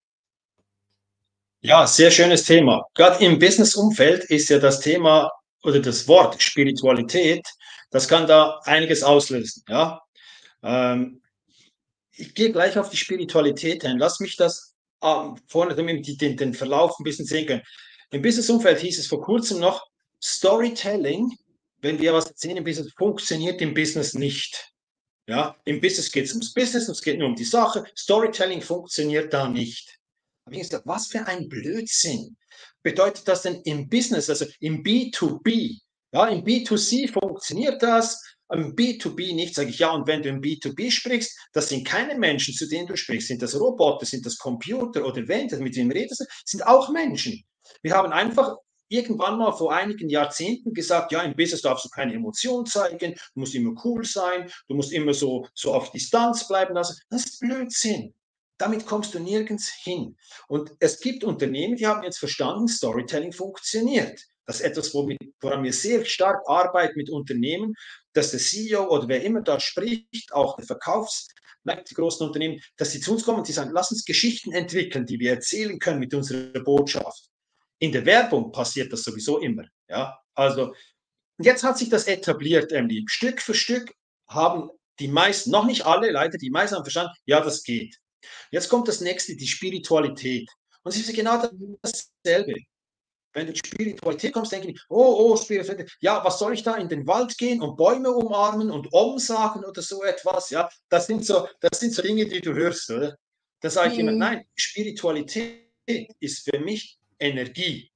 Ja, sehr schönes Thema. Gerade im Business-Umfeld ist ja das Thema oder das Wort Spiritualität, das kann da einiges auslösen. Ja? Ähm, ich gehe gleich auf die Spiritualität ein. Lass mich das ähm, vorne, damit die den, den Verlauf ein bisschen sehen können. Im Business-Umfeld hieß es vor kurzem noch, Storytelling, wenn wir was erzählen im Business, funktioniert im Business nicht. Ja? Im Business geht es ums Business und es geht nur um die Sache. Storytelling funktioniert da nicht. Habe ich gesagt, was für ein Blödsinn. Bedeutet das denn im Business, also im B zwei B? Ja, im B zwei C funktioniert das, im B zwei B nicht, sage ich ja. Und wenn du im B zwei B sprichst, das sind keine Menschen, zu denen du sprichst. Sind das Roboter, sind das Computer oder wenn du mit denen redest, sind auch Menschen. Wir haben einfach irgendwann mal vor einigen Jahrzehnten gesagt, ja, im Business darfst du keine Emotion zeigen, du musst immer cool sein, du musst immer so, so auf Distanz bleiben lassen. Das ist Blödsinn. Damit kommst du nirgends hin. Und es gibt Unternehmen, die haben jetzt verstanden, Storytelling funktioniert. Das ist etwas, womit, woran wir sehr stark arbeiten mit Unternehmen, dass der C E O oder wer immer da spricht, auch der Verkaufs, die großen Unternehmen, dass sie zu uns kommen und die sagen, lass uns Geschichten entwickeln, die wir erzählen können mit unserer Botschaft. In der Werbung passiert das sowieso immer. Ja? Also jetzt hat sich das etabliert, Emily. Stück für Stück haben die meisten, noch nicht alle, leider die meisten haben verstanden, ja, das geht. Jetzt kommt das nächste, die Spiritualität. Und es ist genau dasselbe. Wenn du in Spiritualität kommst, denke ich, oh, oh, Spiritualität, ja, was soll ich da in den Wald gehen und Bäume umarmen und Om sagen oder so etwas, ja, das sind so, das sind so Dinge, die du hörst, oder? Da sage ich immer, Hm. nein, Spiritualität ist für mich Energie.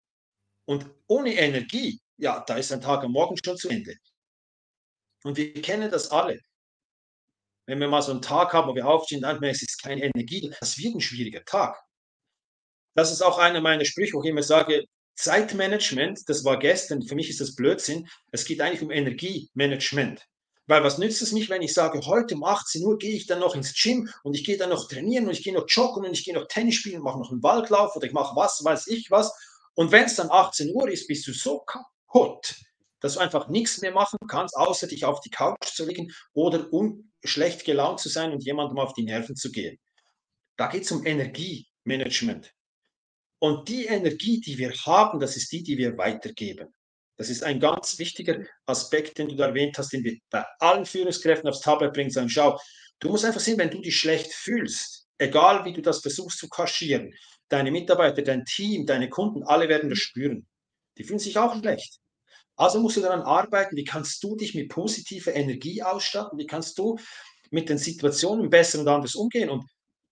Und ohne Energie, ja, da ist ein Tag am Morgen schon zu Ende. Und wir kennen das alle. Wenn wir mal so einen Tag haben, wo wir aufstehen, dann merken, es ist keine Energie, das wird ein schwieriger Tag. Das ist auch einer meiner Sprüche, wo ich immer sage, Zeitmanagement, das war gestern, für mich ist das Blödsinn. Es geht eigentlich um Energiemanagement. Weil was nützt es mich, wenn ich sage, heute um achtzehn Uhr gehe ich dann noch ins Gym und ich gehe dann noch trainieren und ich gehe noch joggen und ich gehe noch Tennis spielen, mache noch einen Waldlauf oder ich mache was, weiß ich was. Und wenn es dann achtzehn Uhr ist, bist du so kaputt, dass du einfach nichts mehr machen kannst, außer dich auf die Couch zu legen oder um schlecht gelaunt zu sein und jemandem auf die Nerven zu gehen. Da geht es um Energiemanagement. Und die Energie, die wir haben, das ist die, die wir weitergeben. Das ist ein ganz wichtiger Aspekt, den du da erwähnt hast, den wir bei allen Führungskräften aufs Tablet bringen. Sagen, schau, du musst einfach sehen, wenn du dich schlecht fühlst, egal wie du das versuchst zu kaschieren, deine Mitarbeiter, dein Team, deine Kunden, alle werden das spüren. Die fühlen sich auch schlecht. Also musst du daran arbeiten, wie kannst du dich mit positiver Energie ausstatten, wie kannst du mit den Situationen besser und anders umgehen. Und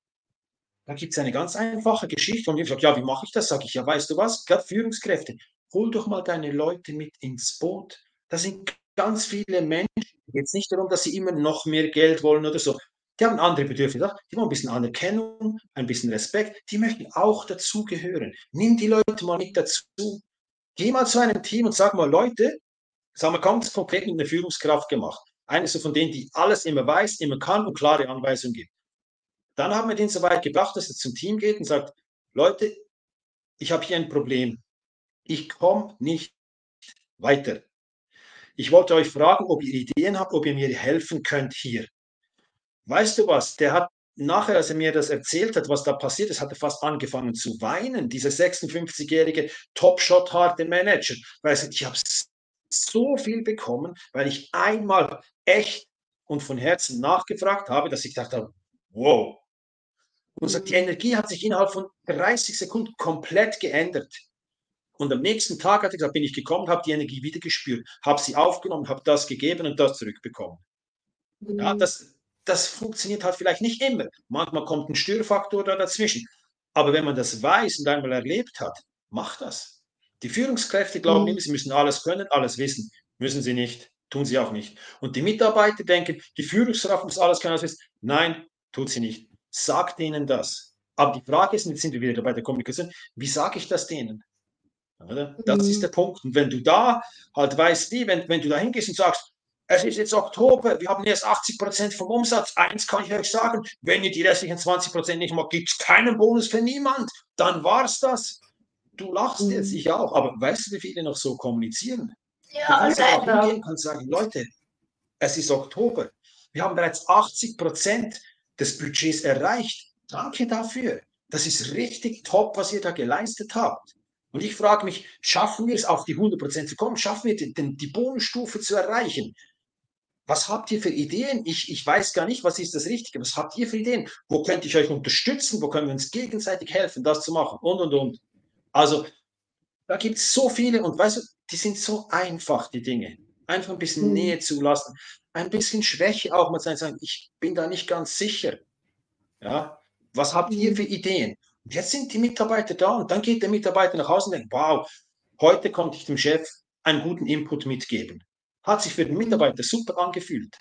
da gibt es eine ganz einfache Geschichte. Und ich sage, ja, wie mache ich das? Sage ich, ja, weißt du was? Gerade Führungskräfte, hol doch mal deine Leute mit ins Boot. Da sind ganz viele Menschen. Jetzt nicht darum, dass sie immer noch mehr Geld wollen oder so. Die haben andere Bedürfnisse. Die wollen ein bisschen Anerkennung, ein bisschen Respekt. Die möchten auch dazugehören. Nimm die Leute mal mit dazu. Geh mal zu einem Team und sag mal, Leute, das haben wir ganz konkret mit einer Führungskraft gemacht. Eine so von denen, die alles immer weiß, immer kann und klare Anweisungen gibt. Dann haben wir den so weit gebracht, dass er zum Team geht und sagt, Leute, ich habe hier ein Problem. Ich komme nicht weiter. Ich wollte euch fragen, ob ihr Ideen habt, ob ihr mir helfen könnt hier. Weißt du was? Der hat nachher, als er mir das erzählt hat, was da passiert ist, hat er fast angefangen zu weinen. Dieser sechsundfünfzigjährige Top-Shot-harte Manager. Weil er sagt, ich habe so viel bekommen, weil ich einmal echt und von Herzen nachgefragt habe, dass ich dachte, wow. Und sagt, die Energie hat sich innerhalb von dreißig Sekunden komplett geändert. Und am nächsten Tag hat er gesagt, bin ich gekommen, habe die Energie wieder gespürt, habe sie aufgenommen, habe das gegeben und das zurückbekommen. Ja, das, das funktioniert halt vielleicht nicht immer. Manchmal kommt ein Störfaktor da dazwischen. Aber wenn man das weiß und einmal erlebt hat, macht das. Die Führungskräfte glauben immer, sie müssen alles können, alles wissen. Müssen sie nicht, tun sie auch nicht. Und die Mitarbeiter denken, die Führungskraft muss alles können, alles wissen. Nein, tut sie nicht. Sagt ihnen das. Aber die Frage ist, und jetzt sind wir wieder bei der Kommunikation, wie sage ich das denen? Oder? Das ist der Punkt. Und wenn du da halt weißt, wie, wenn, wenn du da hingehst und sagst, es ist jetzt Oktober, wir haben erst achtzig Prozent vom Umsatz. Eins kann ich euch sagen, wenn ihr die restlichen zwanzig Prozent nicht macht, gibt es keinen Bonus für niemand. Dann war es das. Du lachst Mhm. jetzt, ich auch, aber weißt du, wie viele noch so kommunizieren? Du Ja, kannst ja auch leider. hingehen und kannst sagen, Leute, es ist Oktober. Wir haben bereits achtzig Prozent des Budgets erreicht. Danke dafür. Das ist richtig top, was ihr da geleistet habt. Und ich frage mich, schaffen wir es auf die hundert Prozent zu kommen? Schaffen wir die, die Bonusstufe zu erreichen? Was habt ihr für Ideen? Ich, ich weiß gar nicht, was ist das Richtige. Was habt ihr für Ideen? Wo könnte ich euch unterstützen? Wo können wir uns gegenseitig helfen, das zu machen? Und, und, und. Also, da gibt es so viele und weißt du, die sind so einfach, die Dinge. Einfach ein bisschen Mhm. Nähe zulassen, ein bisschen Schwäche auch mal sein, sagen, ich bin da nicht ganz sicher. Ja, was habt ihr für Ideen? Und jetzt sind die Mitarbeiter da und dann geht der Mitarbeiter nach Hause und denkt, wow, heute konnte ich dem Chef einen guten Input mitgeben. Hat sich für den Mitarbeiter super angefühlt.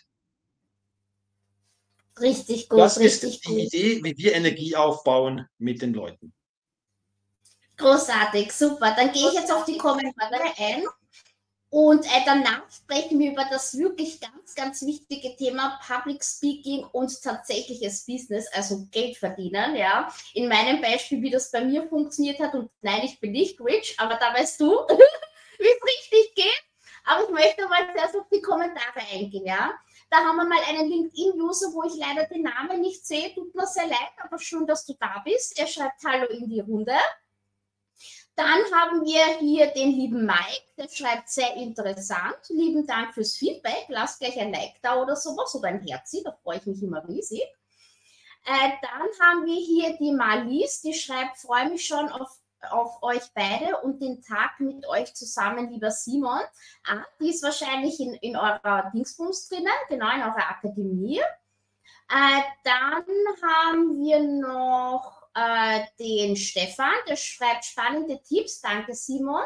Richtig gut, Das ist richtig die gut. Idee, wie wir Energie aufbauen mit den Leuten. Großartig, super. Dann gehe ich jetzt auf die Kommentare ein. Und äh, danach sprechen wir über das wirklich ganz, ganz wichtige Thema Public Speaking und tatsächliches Business, also Geld verdienen, ja. In meinem Beispiel, wie das bei mir funktioniert hat. Und nein, ich bin nicht rich, aber da weißt du, wie es richtig geht. Aber ich möchte mal zuerst auf die Kommentare eingehen, ja. Da haben wir mal einen LinkedIn-User, wo ich leider den Namen nicht sehe. Tut mir sehr leid, aber schön, dass du da bist. Er schreibt Hallo in die Runde. Dann haben wir hier den lieben Mike, der schreibt sehr interessant. Lieben Dank fürs Feedback. Lasst gleich ein Like da oder sowas oder ein Herzi, da freue ich mich immer riesig. Äh, dann haben wir hier die Marlies, die schreibt, freue mich schon auf, auf euch beide und den Tag mit euch zusammen, lieber Simon. Ah, die ist wahrscheinlich in, in eurer Dingsbums drinnen, genau, in eurer Akademie. Äh, dann haben wir noch äh, den Stefan, der schreibt spannende Tipps. Danke, Simon.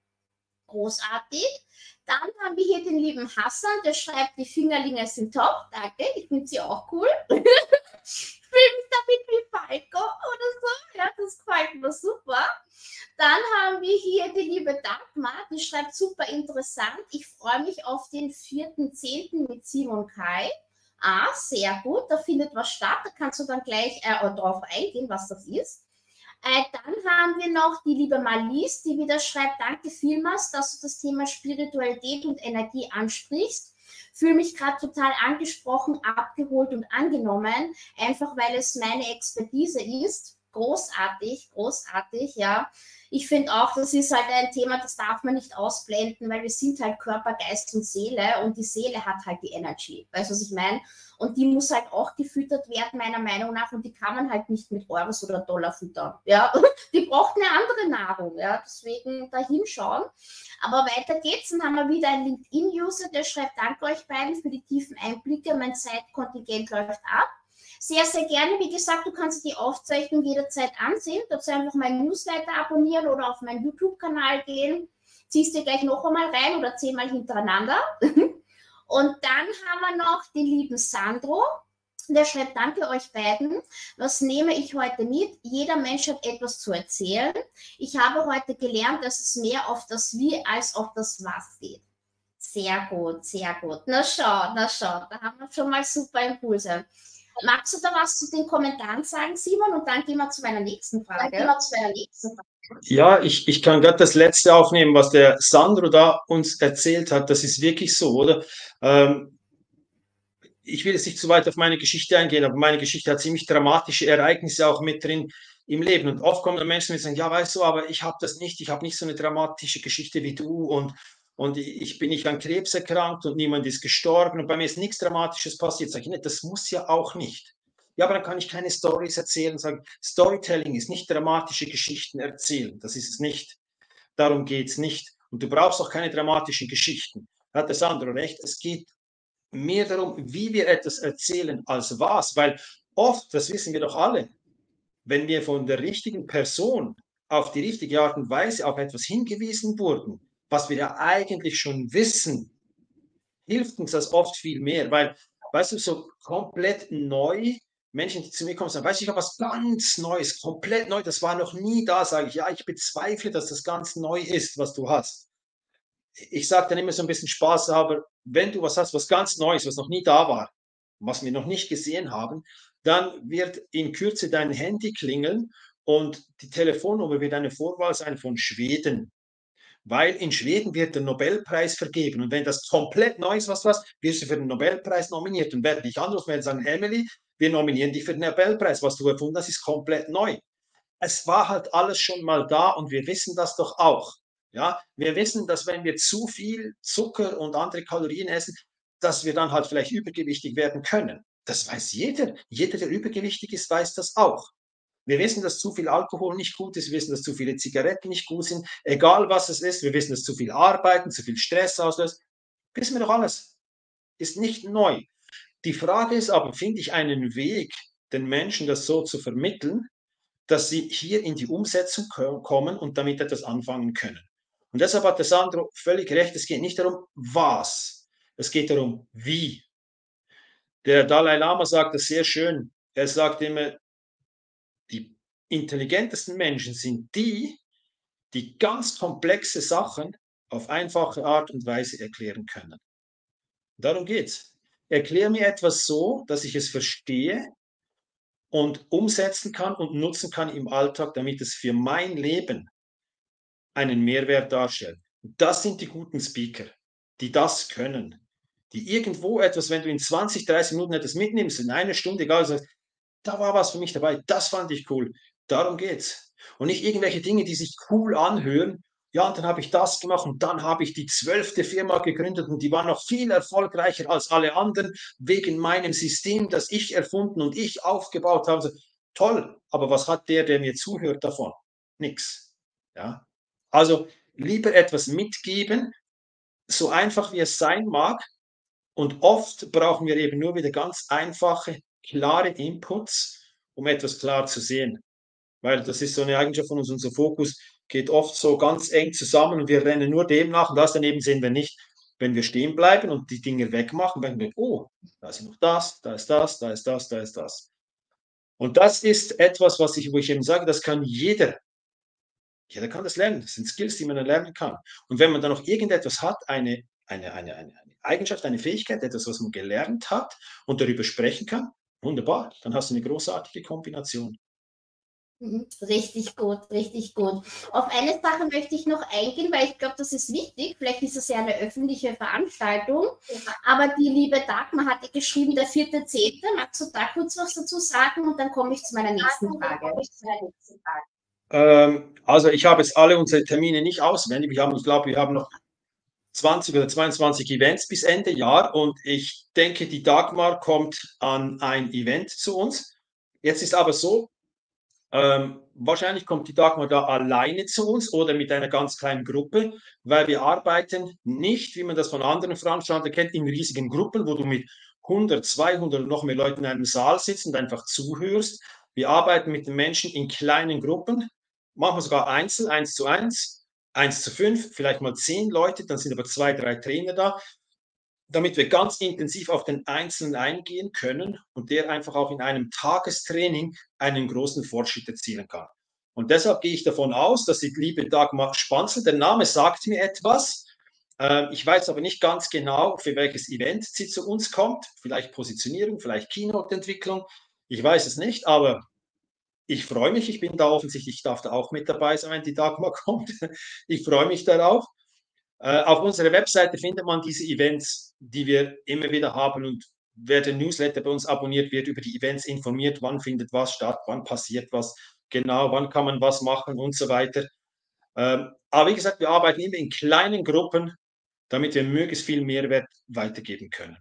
Großartig. Dann haben wir hier den lieben Hassan, der schreibt, die Fingerlinge sind top. Danke, ich finde sie auch cool. Ich fühle mich damit wie Falco oder so. Ja, das gefällt mir super. Dann haben wir hier die liebe Dagmar, die schreibt super interessant. Ich freue mich auf den vierten zehnten mit Simon Kai. Ah, sehr gut, da findet was statt. Da kannst du dann gleich äh, drauf eingehen, was das ist. Äh, dann haben wir noch die liebe Marlies, die wieder schreibt, danke vielmals, dass du das Thema Spiritualität und Energie ansprichst. Fühle mich gerade total angesprochen, abgeholt und angenommen, einfach weil es meine Expertise ist. Großartig, großartig, ja. Ich finde auch, das ist halt ein Thema, das darf man nicht ausblenden, weil wir sind halt Körper, Geist und Seele und die Seele hat halt die Energy. Weißt du, was ich meine? Und die muss halt auch gefüttert werden, meiner Meinung nach, und die kann man halt nicht mit Euros oder Dollar füttern. Ja? Die braucht eine andere Nahrung, ja? Deswegen da hinschauen. Aber weiter geht's, dann haben wir wieder einen LinkedIn-User, der schreibt, danke euch beiden für die tiefen Einblicke, mein Zeitkontingent läuft ab. Sehr, sehr gerne. Wie gesagt, du kannst die Aufzeichnung jederzeit ansehen. Dazu einfach meinen Newsletter abonnieren oder auf meinen YouTube-Kanal gehen. Ziehst dir gleich noch einmal rein oder zehnmal hintereinander. Und dann haben wir noch den lieben Sandro. Der schreibt, danke euch beiden. Was nehme ich heute mit? Jeder Mensch hat etwas zu erzählen. Ich habe heute gelernt, dass es mehr auf das Wie als auf das Was geht. Sehr gut, sehr gut. Na schau, na schau, da haben wir schon mal super Impulse. Magst du da was zu den Kommentaren sagen, Simon? Und dann gehen wir zu meiner nächsten Frage. Dann gehen wir zu meiner nächsten Frage. Ja, ich, ich kann gerade das letzte aufnehmen, was der Sandro da uns erzählt hat. Das ist wirklich so, oder? Ähm, ich will jetzt nicht zu weit auf meine Geschichte eingehen, aber meine Geschichte hat ziemlich dramatische Ereignisse auch mit drin im Leben. Und oft kommen dann Menschen und sagen, ja, weißt du, aber ich habe das nicht, ich habe nicht so eine dramatische Geschichte wie du und, und ich bin nicht an Krebs erkrankt und niemand ist gestorben und bei mir ist nichts Dramatisches passiert. Sag ich, nee, das muss ja auch nicht. Ja, aber dann kann ich keine Stories erzählen und sagen, Storytelling ist nicht dramatische Geschichten erzählen. Das ist es nicht. Darum geht es nicht. Und du brauchst auch keine dramatischen Geschichten. Da hat der Sandro recht. Es geht mehr darum, wie wir etwas erzählen, als was. Weil oft, das wissen wir doch alle, wenn wir von der richtigen Person auf die richtige Art und Weise auf etwas hingewiesen wurden, was wir ja eigentlich schon wissen, hilft uns das oft viel mehr. Weil, weißt du, so komplett neu, Menschen, die zu mir kommen, sagen, weißt du, ich habe was ganz Neues, komplett neu, das war noch nie da, sage ich, ja, ich bezweifle, dass das ganz neu ist, was du hast. Ich sage dann immer so ein bisschen Spaß, aber wenn du was hast, was ganz Neues, was noch nie da war, was wir noch nicht gesehen haben, dann wird in Kürze dein Handy klingeln und die Telefonnummer wird eine Vorwahl sein von Schweden. Weil in Schweden wird der Nobelpreis vergeben. Und wenn das komplett neu ist, was du hast, wirst du für den Nobelpreis nominiert und werden dich anrufen und sagen, Emily, wir nominieren dich für den Nobelpreis. Was du erfunden hast, ist komplett neu. Es war halt alles schon mal da und wir wissen das doch auch. Ja, wir wissen, dass wenn wir zu viel Zucker und andere Kalorien essen, dass wir dann halt vielleicht übergewichtig werden können. Das weiß jeder. Jeder, der übergewichtig ist, weiß das auch. Wir wissen, dass zu viel Alkohol nicht gut ist. Wir wissen, dass zu viele Zigaretten nicht gut sind. Egal was es ist. Wir wissen, dass zu viel Arbeiten, zu viel Stress auslöst. Wissen wir doch alles. Ist nicht neu. Die Frage ist aber, finde ich einen Weg, den Menschen das so zu vermitteln, dass sie hier in die Umsetzung kommen und damit etwas anfangen können. Und deshalb hat der Sandro völlig recht. Es geht nicht darum, was. Es geht darum, wie. Der Dalai Lama sagt das sehr schön. Er sagt immer, die intelligentesten Menschen sind die, die ganz komplexe Sachen auf einfache Art und Weise erklären können. Darum geht's. Erklär mir etwas so, dass ich es verstehe und umsetzen kann und nutzen kann im Alltag, damit es für mein Leben einen Mehrwert darstellt. Das sind die guten Speaker, die das können. Die irgendwo etwas, wenn du in zwanzig, dreißig Minuten etwas mitnimmst, in einer Stunde, egal, sagst, da war was für mich dabei, das fand ich cool. Darum geht's. Und nicht irgendwelche Dinge, die sich cool anhören. Ja, und dann habe ich das gemacht und dann habe ich die zwölfte Firma gegründet und die war noch viel erfolgreicher als alle anderen wegen meinem System, das ich erfunden und ich aufgebaut habe. Toll, aber was hat der, der mir zuhört, davon? Nix. Ja? Also lieber etwas mitgeben, so einfach wie es sein mag. Und oft brauchen wir eben nur wieder ganz einfache, klare Inputs, um etwas klar zu sehen. weil das ist so eine Eigenschaft von uns, unser Fokus geht oft so ganz eng zusammen und wir rennen nur dem nach und das daneben sehen wir nicht. Wenn wir stehen bleiben und die Dinge wegmachen, denken wir, oh, da ist noch das, da ist das, da ist das, da ist das. Und das ist etwas, was ich, wo ich eben sage, das kann jeder. Jeder kann das lernen. Das sind Skills, die man dann lernen kann. Und wenn man dann noch irgendetwas hat, eine, eine, eine, eine, eine Eigenschaft, eine Fähigkeit, etwas, was man gelernt hat und darüber sprechen kann, wunderbar, dann hast du eine großartige Kombination. Mhm. Richtig gut, richtig gut. Auf eine Sache möchte ich noch eingehen, weil ich glaube, das ist wichtig. Vielleicht ist es ja eine öffentliche Veranstaltung, aber die liebe Dagmar hatte geschrieben, der vierte Zehnte. Magst du da kurz was dazu sagen und dann komme ich zu meiner nächsten Frage. Ähm, also ich habe jetzt alle unsere Termine nicht auswendig. Wir haben, ich glaube, wir haben noch zwanzig oder zweiundzwanzig Events bis Ende Jahr und ich denke, die Dagmar kommt an ein Event zu uns. Jetzt ist aber so, Ähm, wahrscheinlich kommt die Dagmar da alleine zu uns oder mit einer ganz kleinen Gruppe, weil wir arbeiten nicht, wie man das von anderen Veranstaltern kennt, in riesigen Gruppen, wo du mit hundert, zweihundert und noch mehr Leuten in einem Saal sitzt und einfach zuhörst. Wir arbeiten mit den Menschen in kleinen Gruppen, manchmal sogar einzeln, eins zu eins, eins zu fünf, vielleicht mal zehn Leute, dann sind aber zwei, drei Trainer da, damit wir ganz intensiv auf den Einzelnen eingehen können und der einfach auch in einem Tagestraining einen großen Fortschritt erzielen kann. Und deshalb gehe ich davon aus, dass die liebe Dagmar Spanzel, der Name sagt mir etwas, äh, ich weiß aber nicht ganz genau, für welches Event sie zu uns kommt, vielleicht Positionierung, vielleicht Keynote-Entwicklung, ich weiß es nicht, aber ich freue mich, ich bin da offensichtlich, ich darf da auch mit dabei sein, wenn die Dagmar kommt. Ich freue mich darauf. Äh, auf unserer Webseite findet man diese Events, die wir immer wieder haben und wer den Newsletter bei uns abonniert, wird über die Events informiert, wann findet was statt, wann passiert was, genau, wann kann man was machen und so weiter. Ähm, aber wie gesagt, wir arbeiten immer in kleinen Gruppen, damit wir möglichst viel Mehrwert weitergeben können.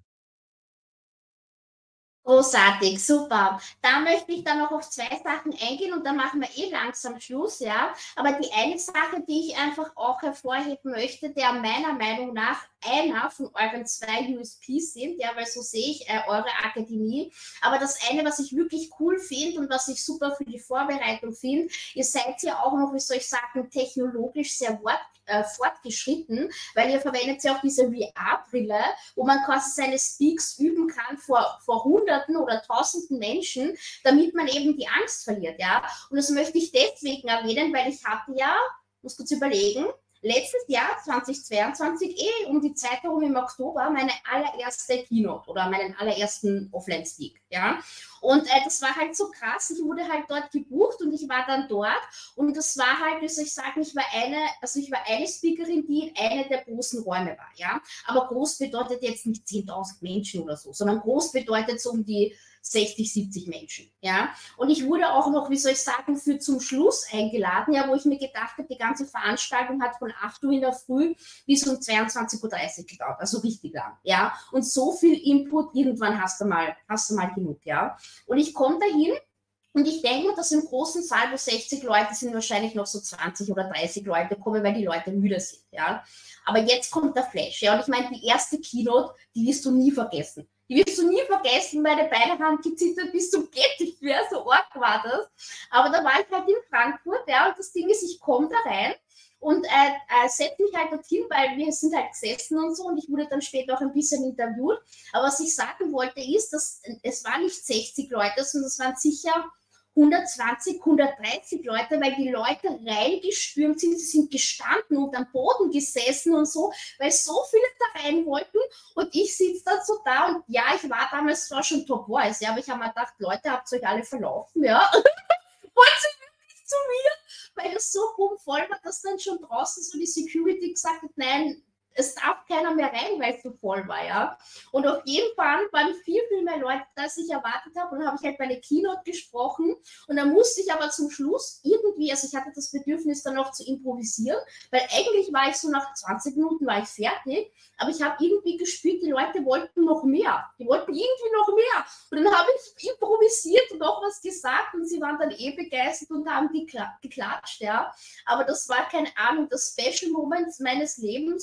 Großartig, super. Da möchte ich dann noch auf zwei Sachen eingehen und dann machen wir eh langsam Schluss, ja. Aber die eine Sache, die ich einfach auch hervorheben möchte, der meiner Meinung nach einer von euren zwei U S Ps sind, ja, weil so sehe ich äh, eure Akademie. Aber das eine, was ich wirklich cool finde und was ich super für die Vorbereitung finde, ihr seid ja auch noch, wie soll ich sagen, technologisch sehr wort, äh, fortgeschritten, weil ihr verwendet ja auch diese V R-Brille, wo man quasi seine Speaks üben kann vor, vor Hunderten oder Tausenden Menschen, damit man eben die Angst verliert, ja. Und das möchte ich deswegen erwähnen, weil ich hatte ja, muss kurz überlegen, letztes Jahr, zweitausendzweiundzwanzig, eh um die Zeit herum im Oktober, meine allererste Keynote oder meinen allerersten Offline-Speak, ja. Und äh, das war halt so krass, ich wurde halt dort gebucht und ich war dann dort und das war halt, wie soll ich sagen, ich war eine, also ich war eine Speakerin, die in einer der großen Räume war, ja. Aber groß bedeutet jetzt nicht zehntausend Menschen oder so, sondern groß bedeutet so um die sechzig, siebzig Menschen, ja. Und ich wurde auch noch, wie soll ich sagen, für zum Schluss eingeladen, ja, wo ich mir gedacht habe, die ganze Veranstaltung hat von acht Uhr in der Früh bis um zweiundzwanzig Uhr dreißig gedauert, also richtig lang, ja. Und so viel Input, irgendwann hast du mal, hast du mal genug, ja. Und ich komme dahin und ich denke mir, dass im großen Saal, wo sechzig Leute sind, wahrscheinlich noch so zwanzig oder dreißig Leute kommen, weil die Leute müde sind, ja. Aber jetzt kommt der Flash, ja. Und ich meine, die erste Keynote, die wirst du nie vergessen. Die wirst du nie vergessen, meine Beine haben gezittert bis zum geht nicht mehr, so arg war das. Aber da war ich halt in Frankfurt, ja, und das Ding ist, ich komme da rein und äh, äh, setze mich halt dorthin, weil wir sind halt gesessen und so und ich wurde dann später auch ein bisschen interviewt. Aber was ich sagen wollte ist, dass es waren nicht sechzig Leute, sondern es waren sicher hundertzwanzig, hundertdreißig Leute, weil die Leute reingestürmt sind, sie sind gestanden und am Boden gesessen und so, weil so viele da rein wollten und ich sitze dann so da und ja, ich war damals zwar schon Top Voice, ja, aber ich habe mir gedacht, Leute, habt ihr euch alle verlaufen, ja, wollt ihr wirklich zu mir, weil es so voll war, dass dann schon draußen so die Security gesagt hat, nein, es darf keiner mehr rein, weil es so voll war, ja. Und auf jeden Fall waren viel, viel mehr Leute, als ich erwartet habe. Und dann habe ich halt meine Keynote gesprochen. Und dann musste ich aber zum Schluss irgendwie, also ich hatte das Bedürfnis dann noch zu improvisieren, weil eigentlich war ich so nach zwanzig Minuten war ich fertig. Aber ich habe irgendwie gespürt, die Leute wollten noch mehr. Die wollten irgendwie noch mehr. Und dann habe ich improvisiert und auch was gesagt. Und sie waren dann eh begeistert und haben geklatscht, ja. Aber das war, keine Ahnung, das Special Moment meines Lebens und mit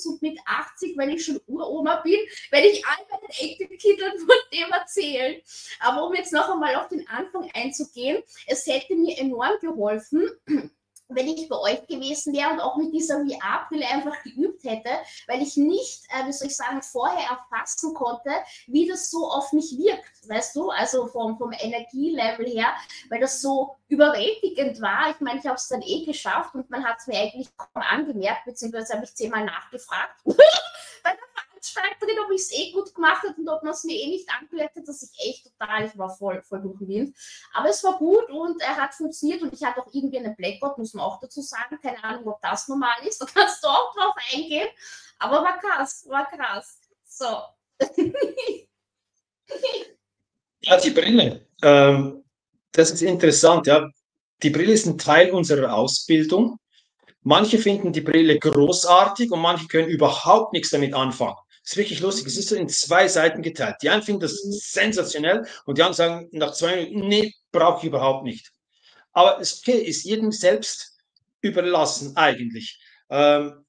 achtzig, weil ich schon Uroma bin, werde ich all meinen Enkelkindern von dem erzählen. Aber um jetzt noch einmal auf den Anfang einzugehen, es hätte mir enorm geholfen, wenn ich bei euch gewesen wäre und auch mit dieser V R-Brille einfach geübt hätte, weil ich nicht, äh, wie soll ich sagen, vorher erfassen konnte, wie das so auf mich wirkt, weißt du, also vom, vom Energielevel her, weil das so überwältigend war. Ich meine, ich habe es dann eh geschafft und man hat es mir eigentlich kaum angemerkt, beziehungsweise habe ich zehnmal nachgefragt bei der Veranstalterin, ob ich es eh gut gemacht habe und ob man es mir eh nicht angehört hat, dass ich echt total, ich war voll, voll durch den Wind. Aber es war gut und er hat funktioniert und ich hatte auch irgendwie einen Blackout, muss man auch dazu sagen. Keine Ahnung, ob das normal ist, da kannst du auch drauf eingehen. Aber war krass, war krass. So. Ja, die Brille. Ähm, das ist interessant, ja. Die Brille ist ein Teil unserer Ausbildung. Manche finden die Brille großartig und manche können überhaupt nichts damit anfangen. Das ist wirklich lustig. Es ist so in zwei Seiten geteilt. Die einen finden das sensationell und die anderen sagen nach zwei Minuten, nee, brauche ich überhaupt nicht. Aber es ist okay, ist jedem selbst überlassen eigentlich. Ähm,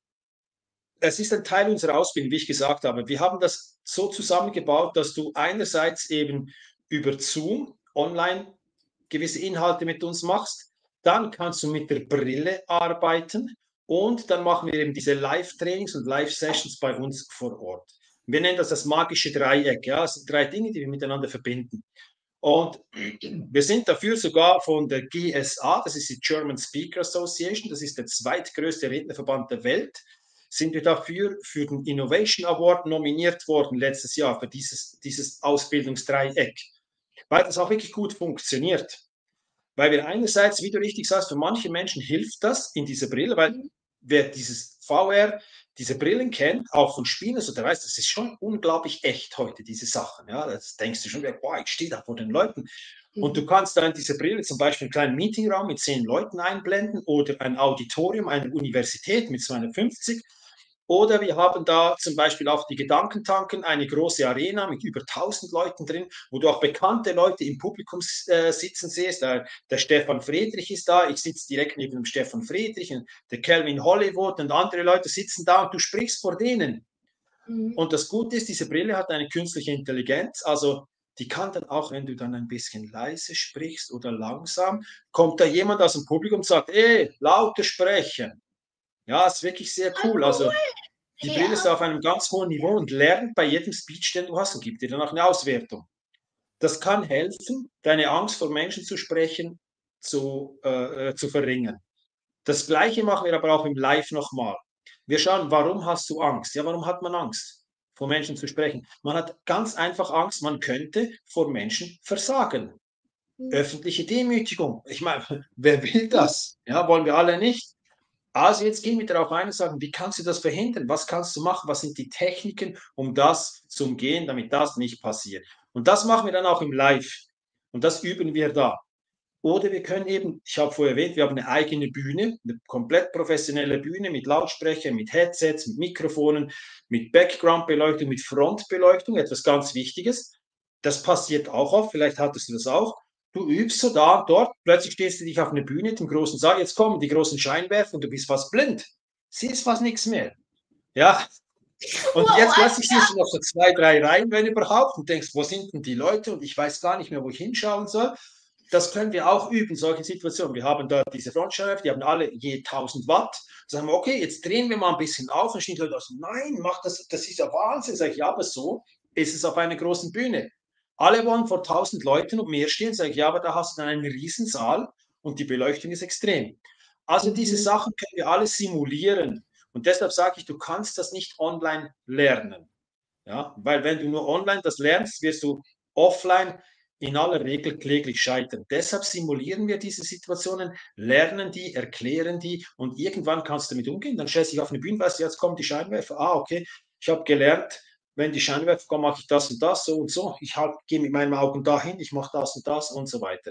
es ist ein Teil unserer Ausbildung, wie ich gesagt habe. Wir haben das so zusammengebaut, dass du einerseits eben über Zoom online gewisse Inhalte mit uns machst, dann kannst du mit der Brille arbeiten und dann machen wir eben diese Live-Trainings und Live-Sessions bei uns vor Ort. Wir nennen das das magische Dreieck. Ja, es sind drei Dinge, die wir miteinander verbinden. Und wir sind dafür sogar von der G S A, das ist die German Speaker Association, das ist der zweitgrößte Rednerverband der Welt, sind wir dafür für den Innovation Award nominiert worden letztes Jahr für dieses, dieses Ausbildungsdreieck, weil das auch wirklich gut funktioniert. Weil wir einerseits, wie du richtig sagst, für manche Menschen hilft das in dieser Brille, weil wer dieses V R, diese Brillen kennt, auch von Spielen, also der weiß, das ist schon unglaublich echt heute, diese Sachen. Ja, das denkst du schon, boah, ich stehe da vor den Leuten. Und du kannst dann diese Brille zum Beispiel einen kleinen Meetingraum mit zehn Leuten einblenden oder ein Auditorium einer Universität mit zweihundertfünfzig. Oder wir haben da zum Beispiel auch die Gedankentanken, eine große Arena mit über tausend Leuten drin, wo du auch bekannte Leute im Publikum äh, sitzen siehst. Der, der Stefan Friedrich ist da, ich sitze direkt neben dem Stefan Friedrich, und der Calvin Hollywood und andere Leute sitzen da und du sprichst vor denen. Mhm. Und das Gute ist, diese Brille hat eine künstliche Intelligenz, also die kann dann auch, wenn du dann ein bisschen leise sprichst oder langsam, kommt da jemand aus dem Publikum und sagt, ey, lauter sprechen. Ja, ist wirklich sehr cool. Also die Brille ist auf einem ganz hohen Niveau und lernt bei jedem Speech, den du hast, und gibt dir danach eine Auswertung. Das kann helfen, deine Angst vor Menschen zu sprechen zu, äh, zu verringern. Das Gleiche machen wir aber auch im Live nochmal. Wir schauen, warum hast du Angst? Ja, warum hat man Angst, vor Menschen zu sprechen? Man hat ganz einfach Angst, man könnte vor Menschen versagen. Mhm. Öffentliche Demütigung. Ich meine, wer will das? Ja, wollen wir alle nicht. Also jetzt gehen wir darauf ein und sagen, wie kannst du das verhindern? Was kannst du machen? Was sind die Techniken, um das zu umgehen, damit das nicht passiert? Und das machen wir dann auch im Live. Und das üben wir da. Oder wir können eben, ich habe vorher erwähnt, wir haben eine eigene Bühne, eine komplett professionelle Bühne mit Lautsprechern, mit Headsets, mit Mikrofonen, mit Background-Beleuchtung, mit Frontbeleuchtung, etwas ganz Wichtiges. Das passiert auch oft, vielleicht hattest du das auch. Du übst so da und dort, plötzlich stehst du dich auf einer Bühne, im großen Saal, jetzt kommen die großen Scheinwerfer und du bist fast blind. Siehst fast nichts mehr. Ja. Und jetzt plötzlich siehst du noch so zwei, drei Reihen, wenn überhaupt, und denkst, wo sind denn die Leute? Und ich weiß gar nicht mehr, wo ich hinschauen soll. Das können wir auch üben, solche Situationen. Wir haben da diese Frontscheinwerfer, die haben alle je tausend Watt. Da sagen wir, okay, jetzt drehen wir mal ein bisschen auf. Und stehen die Leute aus, nein, mach das, das ist ja Wahnsinn. Sag ich, ja, aber so ist es auf einer großen Bühne. Alle wollen vor tausend Leuten und mehr stehen. Sage ich, ja, aber da hast du dann einen Riesensaal und die Beleuchtung ist extrem. Also mhm. diese Sachen können wir alles simulieren. Und deshalb sage ich, du kannst das nicht online lernen. Ja, weil wenn du nur online das lernst, wirst du offline in aller Regel kläglich scheitern. Deshalb simulieren wir diese Situationen, lernen die, erklären die und irgendwann kannst du damit umgehen. Dann stellst du dich auf eine Bühne, weißt du, jetzt kommen die Scheinwerfer. Ah, okay, ich habe gelernt, wenn die Scheinwerfer kommen, mache ich das und das, so und so. Ich halt, gehe mit meinen Augen dahin, ich mache das und das und so weiter.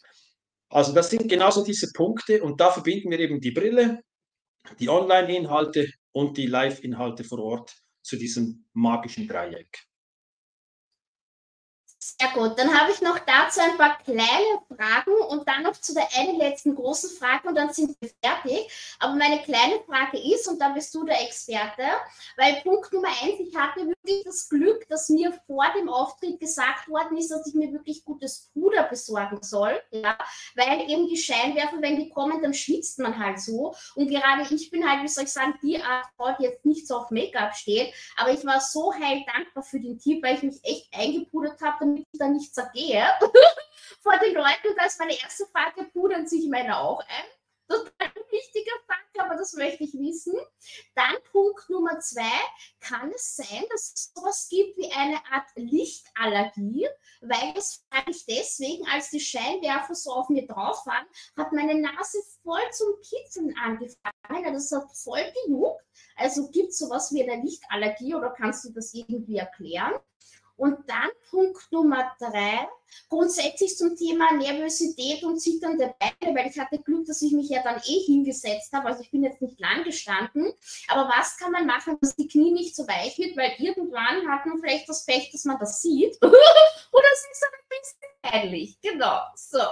Also das sind genauso diese Punkte und da verbinden wir eben die Brille, die Online-Inhalte und die Live-Inhalte vor Ort zu diesem magischen Dreieck. Sehr gut, dann habe ich noch dazu ein paar kleine Fragen und dann noch zu der einen letzten großen Frage und dann sind wir fertig. Aber meine kleine Frage ist, und da bist du der Experte, weil Punkt Nummer eins, ich hatte wirklich das Glück, dass mir vor dem Auftritt gesagt worden ist, dass ich mir wirklich gutes Puder besorgen soll, ja, weil eben die Scheinwerfer, wenn die kommen, dann schwitzt man halt so. Und gerade ich bin halt, wie soll ich sagen, die Art Frau, die jetzt nicht so auf Make-up steht, aber ich war so heil dankbar für den Tipp, weil ich mich echt eingepudert habe, damit ich da nicht zergehe vor den Leuten. Und da ist meine erste Frage, pudern sich Männer auch ein? Das ist ein wichtiger Fakt, aber das möchte ich wissen. Dann Punkt Nummer zwei, kann es sein, dass es sowas gibt wie eine Art Lichtallergie? Weil das frage ich deswegen, als die Scheinwerfer so auf mir drauf waren, hat meine Nase voll zum Kitzeln angefangen. Also es hat voll gejuckt. Also gibt es sowas wie eine Lichtallergie oder kannst du das irgendwie erklären? Und dann Punkt Nummer drei, grundsätzlich zum Thema Nervosität und zitternde Beine, weil ich hatte Glück, dass ich mich ja dann eh hingesetzt habe, also ich bin jetzt nicht lang gestanden, aber was kann man machen, dass die Knie nicht so weich wird, weil irgendwann hat man vielleicht das Pech, dass man das sieht oder es ist ein bisschen peinlich, genau, so.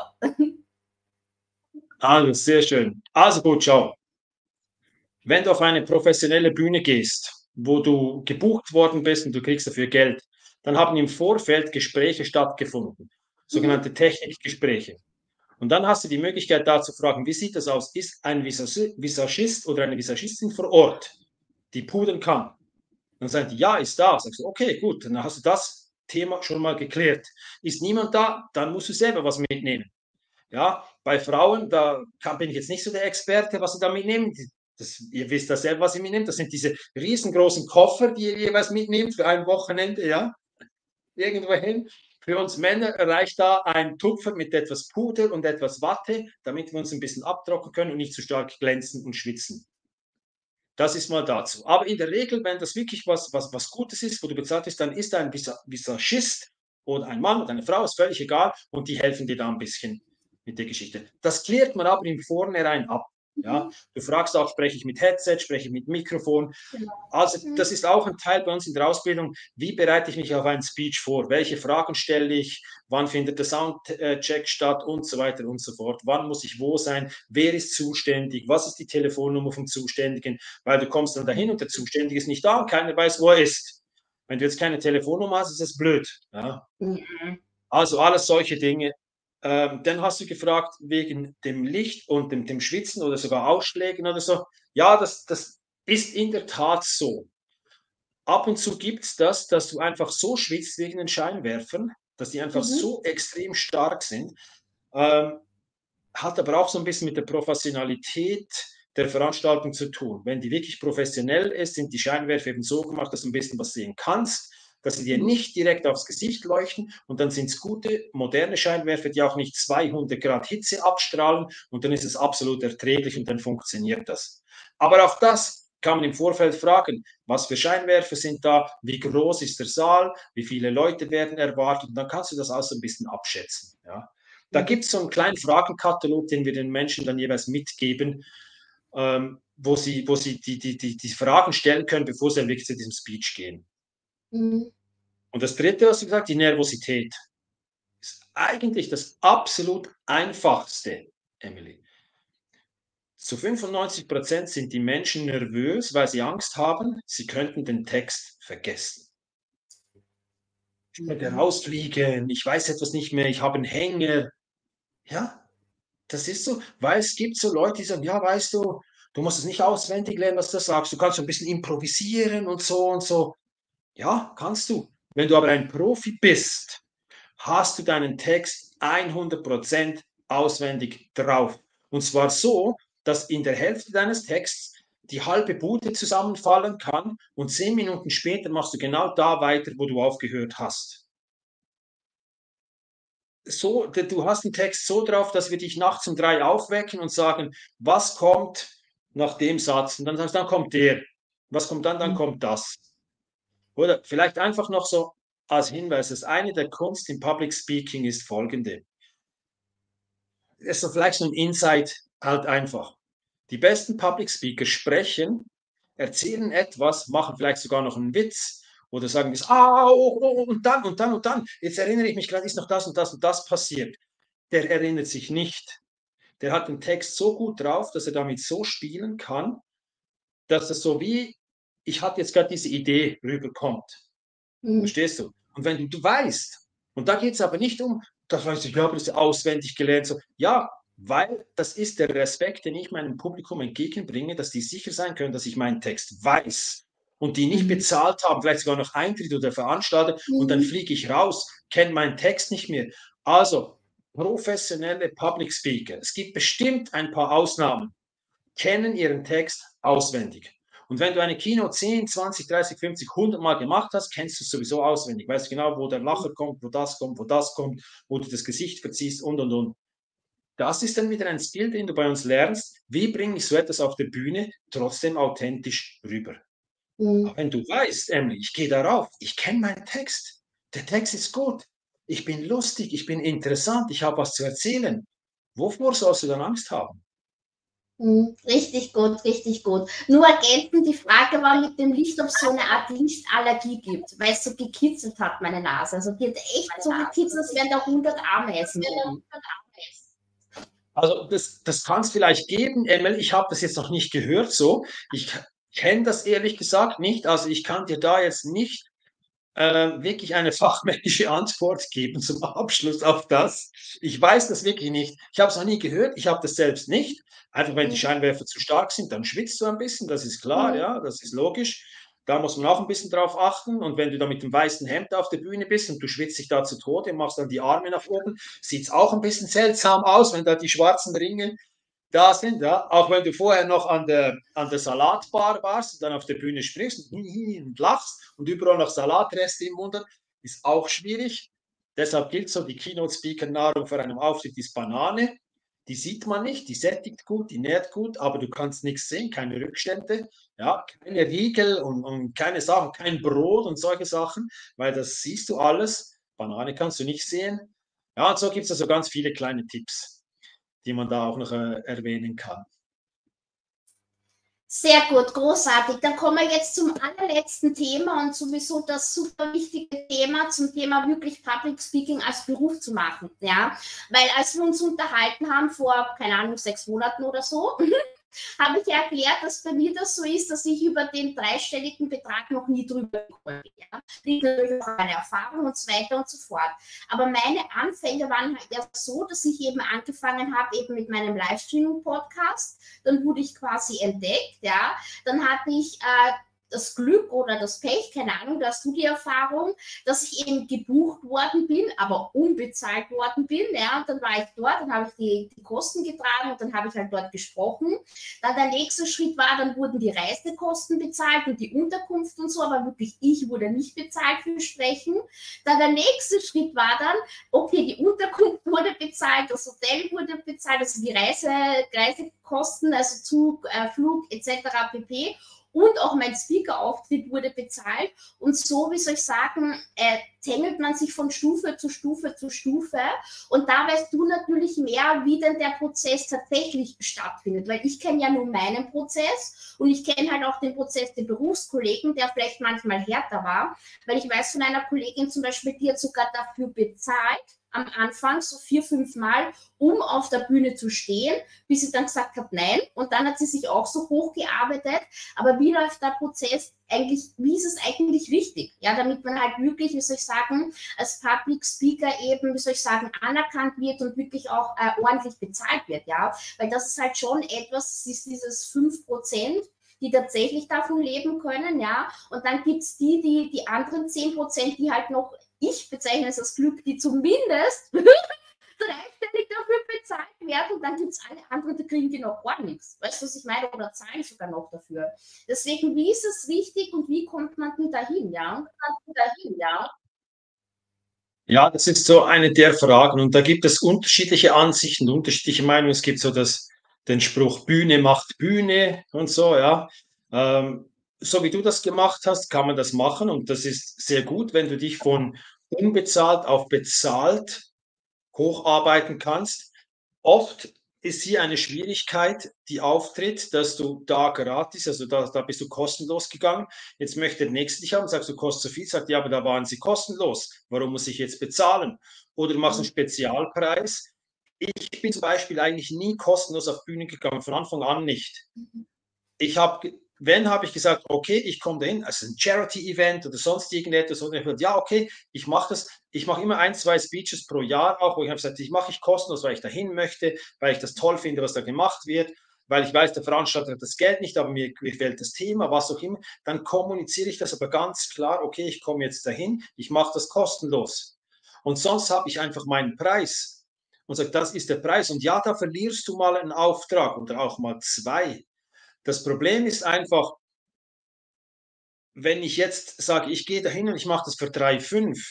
Also, sehr schön. Also gut, schau. Wenn du auf eine professionelle Bühne gehst, wo du gebucht worden bist und du kriegst dafür Geld, dann haben im Vorfeld Gespräche stattgefunden, sogenannte Technikgespräche. Und dann hast du die Möglichkeit, da zu fragen, wie sieht das aus? Ist ein Visagist oder eine Visagistin vor Ort, die pudern kann? Dann sagen die, ja, ist da. Sagst du, okay, gut, dann hast du das Thema schon mal geklärt. Ist niemand da, dann musst du selber was mitnehmen. Ja, bei Frauen, da kann, bin ich jetzt nicht so der Experte, was sie da mitnehmen. Das, ihr wisst das selber, was sie mitnimmt. Das sind diese riesengroßen Koffer, die ihr jeweils mitnehmt für ein Wochenende, ja, irgendwo hin. Für uns Männer reicht da ein Tupfer mit etwas Puder und etwas Watte, damit wir uns ein bisschen abtrocknen können und nicht zu stark glänzen und schwitzen. Das ist mal dazu. Aber in der Regel, wenn das wirklich was, was, was Gutes ist, wo du bezahlt bist, dann ist da ein Visagist oder ein Mann oder eine Frau, ist völlig egal, und die helfen dir da ein bisschen mit der Geschichte. Das klärt man aber im Vornherein ab. Ja? Du fragst auch, spreche ich mit Headset, spreche ich mit Mikrofon. Also das ist auch ein Teil bei uns in der Ausbildung. Wie bereite ich mich auf einen Speech vor? Welche Fragen stelle ich? Wann findet der Soundcheck statt? Und so weiter und so fort. Wann muss ich wo sein? Wer ist zuständig? Was ist die Telefonnummer vom Zuständigen? Weil du kommst dann dahin und der Zuständige ist nicht da und keiner weiß, wo er ist. Wenn du jetzt keine Telefonnummer hast, ist das blöd. Ja? Mhm. Also alles solche Dinge. Ähm, dann hast du gefragt wegen dem Licht und dem, dem Schwitzen oder sogar Ausschlägen oder so. Ja, das, das ist in der Tat so. Ab und zu gibt es das, dass du einfach so schwitzt wegen den Scheinwerfern, dass die einfach mhm. so extrem stark sind. Ähm, hat aber auch so ein bisschen mit der Professionalität der Veranstaltung zu tun. Wenn die wirklich professionell ist, sind die Scheinwerfer eben so gemacht, dass du ein bisschen was sehen kannst, dass sie dir nicht direkt aufs Gesicht leuchten, und dann sind es gute, moderne Scheinwerfer, die auch nicht zweihundert Grad Hitze abstrahlen, und dann ist es absolut erträglich und dann funktioniert das. Aber auch das kann man im Vorfeld fragen, was für Scheinwerfer sind da, wie groß ist der Saal, wie viele Leute werden erwartet, und dann kannst du das auch so ein bisschen abschätzen. Ja. Da gibt es so einen kleinen Fragenkatalog, den wir den Menschen dann jeweils mitgeben, ähm, wo sie, wo sie die, die, die, die Fragen stellen können, bevor sie dann wirklich zu diesem Speech gehen. Mhm. Und das Dritte, was du gesagt hast, die Nervosität, ist eigentlich das absolut Einfachste, Emily. Zu fünfundneunzig Prozent sind die Menschen nervös, weil sie Angst haben, sie könnten den Text vergessen. Ich werde rausfliegen, ich weiß etwas nicht mehr, ich habe einen Hänger. Ja, das ist so, weil es gibt so Leute, die sagen, ja, weißt du, du musst es nicht auswendig lernen, was du sagst, du kannst so ein bisschen improvisieren und so und so. Ja, kannst du. Wenn du aber ein Profi bist, hast du deinen Text hundert Prozent auswendig drauf. Und zwar so, dass in der Hälfte deines Texts die halbe Bude zusammenfallen kann und zehn Minuten später machst du genau da weiter, wo du aufgehört hast. So, du hast den Text so drauf, dass wir dich nachts um drei aufwecken und sagen, was kommt nach dem Satz? Und dann sagst du, dann kommt der. Was kommt dann? Dann kommt das. Oder vielleicht einfach noch so als Hinweis, das eine der Kunst im Public Speaking ist folgende. Das ist vielleicht so ein Insight halt einfach. Die besten Public Speaker sprechen, erzählen etwas, machen vielleicht sogar noch einen Witz Oder sagen die, ah, oh, oh, und dann, und dann, und dann. Jetzt erinnere ich mich gerade, ist noch das und das und das passiert. Der erinnert sich nicht. Der hat den Text so gut drauf, dass er damit so spielen kann, dass es so wie, ich hatte jetzt gerade diese Idee rüberkommt. Mhm. Verstehst du? Und wenn du, du weißt, und da geht es aber nicht um, das weißt du, ich habe das auswendig gelernt. So, ja, weil das ist der Respekt, den ich meinem Publikum entgegenbringe, dass die sicher sein können, dass ich meinen Text weiß und die nicht Mhm. bezahlt haben, vielleicht sogar noch Eintritt oder Veranstalter und dann Mhm. fliege ich raus, kenne meinen Text nicht mehr. Also, professionelle Public Speaker, es gibt bestimmt ein paar Ausnahmen, kennen ihren Text auswendig. Und wenn du eine Keynote zehn, zwanzig, dreißig, fünfzig, hundert Mal gemacht hast, kennst du es sowieso auswendig. Weißt genau, wo der Lacher kommt, wo das kommt, wo das kommt, wo du das Gesicht verziehst und, und, und. Das ist dann wieder ein Skill, den du bei uns lernst. Wie bringe ich so etwas auf der Bühne trotzdem authentisch rüber? Mhm. Aber wenn du weißt, Emily, ich gehe darauf, ich kenne meinen Text, der Text ist gut, ich bin lustig, ich bin interessant, ich habe was zu erzählen. Wovor sollst du dann Angst haben? Mhm. Richtig gut, richtig gut. Nur ergänzend, die Frage war mit dem Licht, ob es so eine Art Lichtallergie gibt, weil es so gekitzelt hat, meine Nase. Also die hat echt so gekitzelt, als wären da hundert Ameisen oben. Also das, das kann es vielleicht geben, Emil. Ich habe das jetzt noch nicht gehört so. Ich kenne das ehrlich gesagt nicht. Also ich kann dir da jetzt nicht äh, wirklich eine fachmännische Antwort geben zum Abschluss auf das. Ich weiß das wirklich nicht. Ich habe es noch nie gehört. Ich habe das selbst nicht. Einfach wenn die Mhm. Scheinwerfer zu stark sind, dann schwitzt du ein bisschen. Das ist klar, Mhm. ja, das ist logisch. Da muss man auch ein bisschen drauf achten. Und wenn du da mit dem weißen Hemd auf der Bühne bist und du schwitzt dich da zu Tode und machst dann die Arme nach oben, sieht es auch ein bisschen seltsam aus, wenn da die schwarzen Ringe da sind, ja. Auch wenn du vorher noch an der, an der Salatbar warst und dann auf der Bühne sprichst und, und lachst und überall noch Salatreste im Mund, ist auch schwierig. Deshalb gilt so, die Keynote-Speaker-Nahrung für einen Auftritt ist Banane. Die sieht man nicht, die sättigt gut, die nährt gut, aber du kannst nichts sehen, keine Rückstände, ja, keine Riegel und, und keine Sachen, kein Brot und solche Sachen, weil das siehst du alles. Banane kannst du nicht sehen. Ja, und so gibt es also ganz viele kleine Tipps, die man da auch noch äh, erwähnen kann. Sehr gut, großartig. Dann kommen wir jetzt zum allerletzten Thema und sowieso das super wichtige Thema, zum Thema wirklich Public Speaking als Beruf zu machen. Ja, weil als wir uns unterhalten haben vor, keine Ahnung, sechs Monaten oder so, habe ich ja erklärt, dass bei mir das so ist, dass ich über den dreistelligen Betrag noch nie drüber gekommen bin. Ja? Liegt natürlich auch meine Erfahrung und so weiter und so fort. Aber meine Anfänge waren halt erst so, dass ich eben angefangen habe, eben mit meinem Livestreaming-Podcast. Dann wurde ich quasi entdeckt, ja. Dann hatte ich äh, das Glück oder das Pech, keine Ahnung, da hast du die Erfahrung, dass ich eben gebucht worden bin, aber unbezahlt worden bin. Ja, und dann war ich dort, dann habe ich die, die Kosten getragen und dann habe ich halt dort gesprochen. Dann der nächste Schritt war, dann wurden die Reisekosten bezahlt und die Unterkunft und so, aber wirklich ich wurde nicht bezahlt für Sprechen. Dann der nächste Schritt war dann, okay, die Unterkunft wurde bezahlt, das Hotel wurde bezahlt, also die Reise, Reisekosten, also Zug, äh, Flug et cetera pp. Und auch mein Speaker-Auftritt wurde bezahlt. Und so, wie soll ich sagen, äh, tängelt man sich von Stufe zu Stufe zu Stufe. Und da weißt du natürlich mehr, wie denn der Prozess tatsächlich stattfindet. Weil ich kenne ja nur meinen Prozess und ich kenne halt auch den Prozess der Berufskollegen, der vielleicht manchmal härter war. Weil ich weiß von einer Kollegin zum Beispiel, die hat sogar dafür bezahlt, am Anfang so vier, fünf Mal, um auf der Bühne zu stehen, bis sie dann gesagt hat, nein. Und dann hat sie sich auch so hochgearbeitet. Aber wie läuft der Prozess eigentlich, wie ist es eigentlich richtig? Ja, damit man halt wirklich, wie soll ich sagen, als Public Speaker eben, wie soll ich sagen, anerkannt wird und wirklich auch äh, ordentlich bezahlt wird, ja. Weil das ist halt schon etwas, das ist dieses fünf Prozent, die tatsächlich davon leben können, ja. Und dann gibt es die, die, die anderen zehn Prozent, die halt noch, ich bezeichne es als Glück, die zumindest dreistellig dafür bezahlt werden und dann gibt es alle anderen, die kriegen die noch gar nichts. Weißt du, was ich meine? Oder zahlen sogar noch dafür. Deswegen, wie ist es richtig und wie kommt man denn dahin, ja? dahin, ja? Ja, das ist so eine der Fragen und da gibt es unterschiedliche Ansichten, unterschiedliche Meinungen. Es gibt so das, den Spruch, Bühne macht Bühne und so, ja. Ähm, so wie du das gemacht hast, kann man das machen und das ist sehr gut, wenn du dich von unbezahlt auf bezahlt hocharbeiten kannst. Oft ist hier eine Schwierigkeit, die auftritt, dass du da gratis, also da, da bist du kostenlos gegangen. Jetzt möchte der Nächste dich haben, sagst du, kostet so viel, sagt, ja, aber da waren sie kostenlos. Warum muss ich jetzt bezahlen? Oder du machst einen Mhm. Spezialpreis. Ich bin zum Beispiel eigentlich nie kostenlos auf Bühnen gegangen, von Anfang an nicht. Mhm. Ich habe, wenn habe ich gesagt, okay, ich komme dahin, also ein Charity-Event oder sonst irgendetwas. Und ich gesagt, ja, okay, ich mache das. Ich mache immer ein, zwei Speeches pro Jahr auch, wo ich habe gesagt, ich mache ich kostenlos, weil ich dahin möchte, weil ich das toll finde, was da gemacht wird, weil ich weiß, der Veranstalter hat das Geld nicht, aber mir gefällt das Thema, was auch immer. Dann kommuniziere ich das aber ganz klar, okay, ich komme jetzt dahin, ich mache das kostenlos. Und sonst habe ich einfach meinen Preis und sage, das ist der Preis. Und ja, da verlierst du mal einen Auftrag oder auch mal zwei. Das Problem ist einfach, wenn ich jetzt sage, ich gehe dahin und ich mache das für drei, fünf,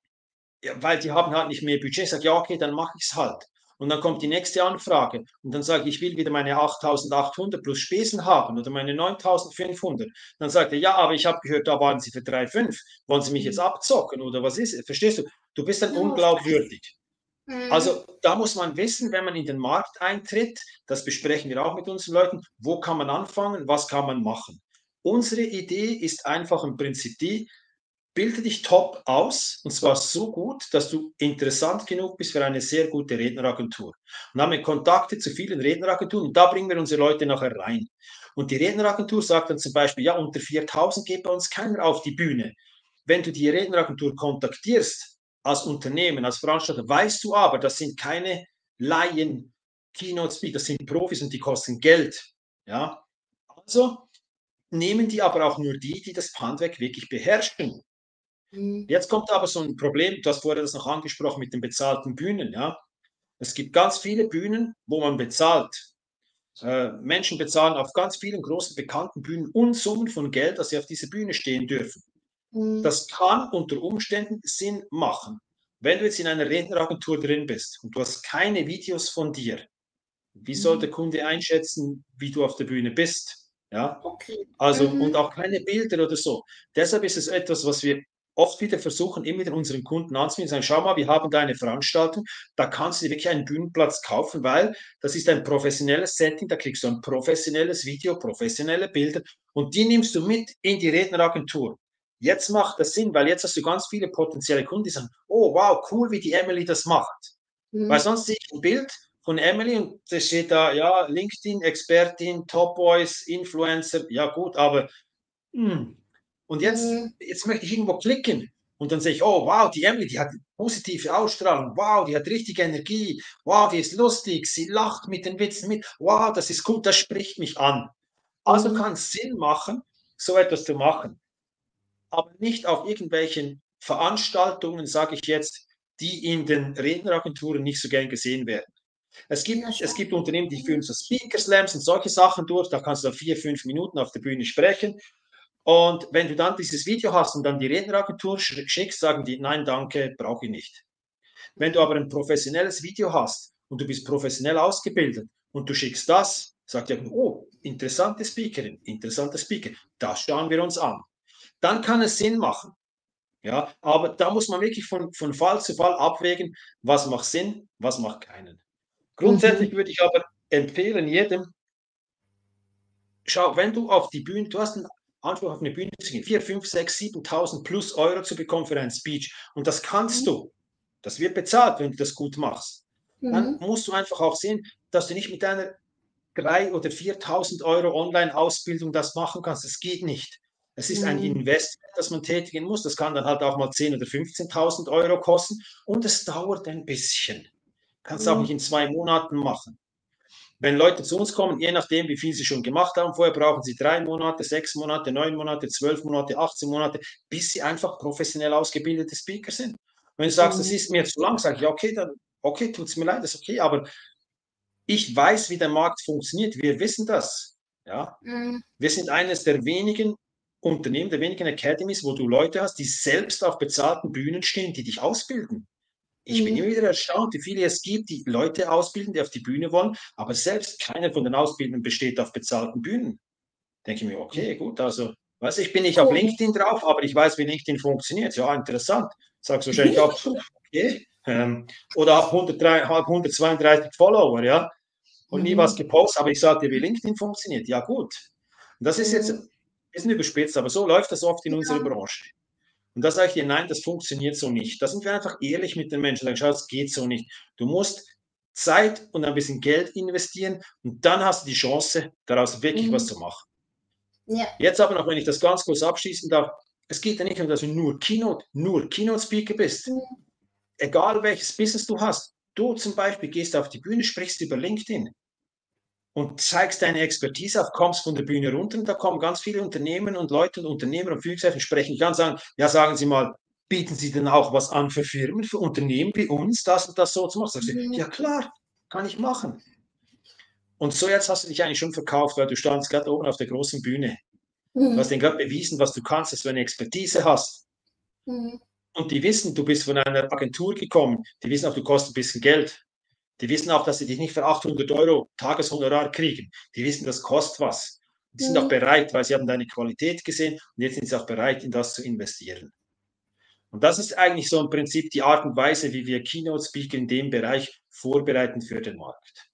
ja, weil die haben halt nicht mehr Budget, ich sage, ja, okay, dann mache ich es halt. Und dann kommt die nächste Anfrage und dann sage ich, ich will wieder meine achttausendachthundert plus Spesen haben oder meine neuntausendfünfhundert. Dann sagt er, ja, aber ich habe gehört, da waren Sie für drei, fünf. Wollen Sie mich jetzt abzocken oder was ist es? Verstehst du? Du bist dann Oh, scheiße. unglaubwürdig. Mhm. Also da muss man wissen, wenn man in den Markt eintritt, das besprechen wir auch mit unseren Leuten, wo kann man anfangen, was kann man machen. Unsere Idee ist einfach im Prinzip die, bilde dich top aus und zwar so gut, dass du interessant genug bist für eine sehr gute Redneragentur. Und haben wir Kontakte zu vielen Redneragenturen und da bringen wir unsere Leute nachher rein. Und die Redneragentur sagt dann zum Beispiel, ja, unter viertausend geht bei uns keiner auf die Bühne. Wenn du die Redneragentur kontaktierst, als Unternehmen, als Veranstalter, weißt du aber, das sind keine Laien, Keynote-Speaker, das sind Profis und die kosten Geld. Ja? Also nehmen die aber auch nur die, die das Handwerk wirklich beherrschen. Mhm. Jetzt kommt aber so ein Problem, du hast vorher das noch angesprochen mit den bezahlten Bühnen. Ja? Es gibt ganz viele Bühnen, wo man bezahlt. Äh, Menschen bezahlen auf ganz vielen großen bekannten Bühnen Unsummen von Geld, dass sie auf dieser Bühne stehen dürfen. Mhm. Das kann unter Umständen Sinn machen. Wenn du jetzt in einer Redneragentur drin bist und du hast keine Videos von dir, wie soll Mhm. der Kunde einschätzen, wie du auf der Bühne bist? Ja, Okay. also und Mhm. auch keine Bilder oder so. Deshalb ist es etwas, was wir oft wieder versuchen, immer wieder unseren Kunden anzubieten, sagen, schau mal, wir haben da eine Veranstaltung, da kannst du dir wirklich einen Bühnenplatz kaufen, weil das ist ein professionelles Setting, da kriegst du ein professionelles Video, professionelle Bilder und die nimmst du mit in die Redneragentur. Jetzt macht das Sinn, weil jetzt hast du ganz viele potenzielle Kunden, die sagen, oh wow, cool, wie die Emily das macht. Weil Mhm. sonst sehe ich ein Bild von Emily und da steht da, ja, LinkedIn-Expertin, Top Voice, Influencer, ja gut, aber hm. Und jetzt, Mhm. jetzt möchte ich irgendwo klicken und dann sehe ich, oh wow, die Emily, die hat positive Ausstrahlung, wow, die hat richtige Energie, wow, die ist lustig, sie lacht mit den Witzen mit, wow, das ist gut, das spricht mich an. Also Mhm. kann es Sinn machen, so etwas zu machen, aber nicht auf irgendwelchen Veranstaltungen, sage ich jetzt, die in den Redneragenturen nicht so gern gesehen werden. Es Ja, gibt, es schon. gibt Unternehmen, die führen Mhm. so Speaker Slams und solche Sachen durch. Da kannst du dann vier, fünf Minuten auf der Bühne sprechen. Und wenn du dann dieses Video hast und dann die Redneragentur schickst, sagen die, nein, danke, brauche ich nicht. Wenn du Mhm. aber ein professionelles Video hast und du bist professionell ausgebildet und du schickst das, sagt ja, oh, interessante Speakerin, interessanter Speaker, das schauen wir uns an. Dann kann es Sinn machen. Ja, aber da muss man wirklich von, von Fall zu Fall abwägen, was macht Sinn, was macht keinen. Grundsätzlich Mhm. würde ich aber empfehlen, jedem, schau, wenn du auf die Bühne, du hast einen Anspruch auf eine Bühne zu gehen, vier, fünf, sechs, siebentausend plus Euro zu bekommen für einen Speech und das kannst Mhm. du. Das wird bezahlt, wenn du das gut machst. Dann Mhm. musst du einfach auch sehen, dass du nicht mit deiner dreitausend oder viertausend Euro Online-Ausbildung das machen kannst. Das geht nicht. Es ist ein Mhm. Investment, das man tätigen muss. Das kann dann halt auch mal zehntausend oder fünfzehntausend Euro kosten und es dauert ein bisschen. Kannst du auch nicht Mhm. in zwei Monaten machen. Wenn Leute zu uns kommen, je nachdem, wie viel sie schon gemacht haben, vorher brauchen sie drei Monate, sechs Monate, neun Monate, zwölf Monate, achtzehn Monate, bis sie einfach professionell ausgebildete Speaker sind. Wenn du sagst, das Mhm. ist mir zu lang, sage ich, ja, okay, dann, okay, tut es mir leid, das ist okay, aber ich weiß, wie der Markt funktioniert. Wir wissen das. Ja? Mhm. Wir sind eines der wenigen Unternehmen, der wenigen Academies, wo du Leute hast, die selbst auf bezahlten Bühnen stehen, die dich ausbilden. Ich bin immer Mhm. wieder erstaunt, wie viele es gibt, die Leute ausbilden, die auf die Bühne wollen, aber selbst keiner von den Ausbildern besteht auf bezahlten Bühnen. Denke ich mir, Mhm. okay, gut, also, weiß ich bin nicht auf Komisch. LinkedIn drauf, aber ich weiß, wie LinkedIn funktioniert. Ja, interessant. Sagst wahrscheinlich auch, okay. Ähm, oder habe hundertzweiunddreißig Follower, ja. und nie was Mhm. gepostet, aber ich sage dir, wie LinkedIn funktioniert. Ja, gut. Und das ist jetzt Mhm. ein bisschen überspitzt, aber so läuft das oft in unserer Ja. Branche. Und da sage ich dir, nein, das funktioniert so nicht. Da sind wir einfach ehrlich mit den Menschen. Sagen, schau, es geht so nicht. Du musst Zeit und ein bisschen Geld investieren und dann hast du die Chance, daraus wirklich was Mhm. zu machen. Ja. Jetzt aber noch, wenn ich das ganz kurz abschließen darf, es geht ja nicht um, dass du nur Keynote, nur Keynote-Speaker bist. Mhm. Egal welches Business du hast. Du zum Beispiel gehst auf die Bühne, sprichst über LinkedIn und zeigst deine Expertise auf, kommst von der Bühne runter und da kommen ganz viele Unternehmen und Leute und Unternehmer und Führungskräfte sprechen dich an und sagen, ja, sagen Sie mal, bieten Sie denn auch was an für Firmen, für Unternehmen wie uns, das und das so zu machen? Sagst du, Mhm. ja klar, kann ich machen. Und so jetzt hast du dich eigentlich schon verkauft, weil du standst gerade oben auf der großen Bühne. Du hast Mhm. denen gerade bewiesen, was du kannst, dass du eine Expertise hast. Mhm. Und die wissen, du bist von einer Agentur gekommen. Die wissen auch, du kostest ein bisschen Geld. Die wissen auch, dass sie dich nicht für achthundert Euro Tageshonorar kriegen. Die wissen, das kostet was. Die sind auch Mhm. bereit, weil sie haben deine Qualität gesehen und jetzt sind sie auch bereit, in das zu investieren. Und das ist eigentlich so im Prinzip die Art und Weise, wie wir Keynote Speaker in dem Bereich vorbereiten für den Markt.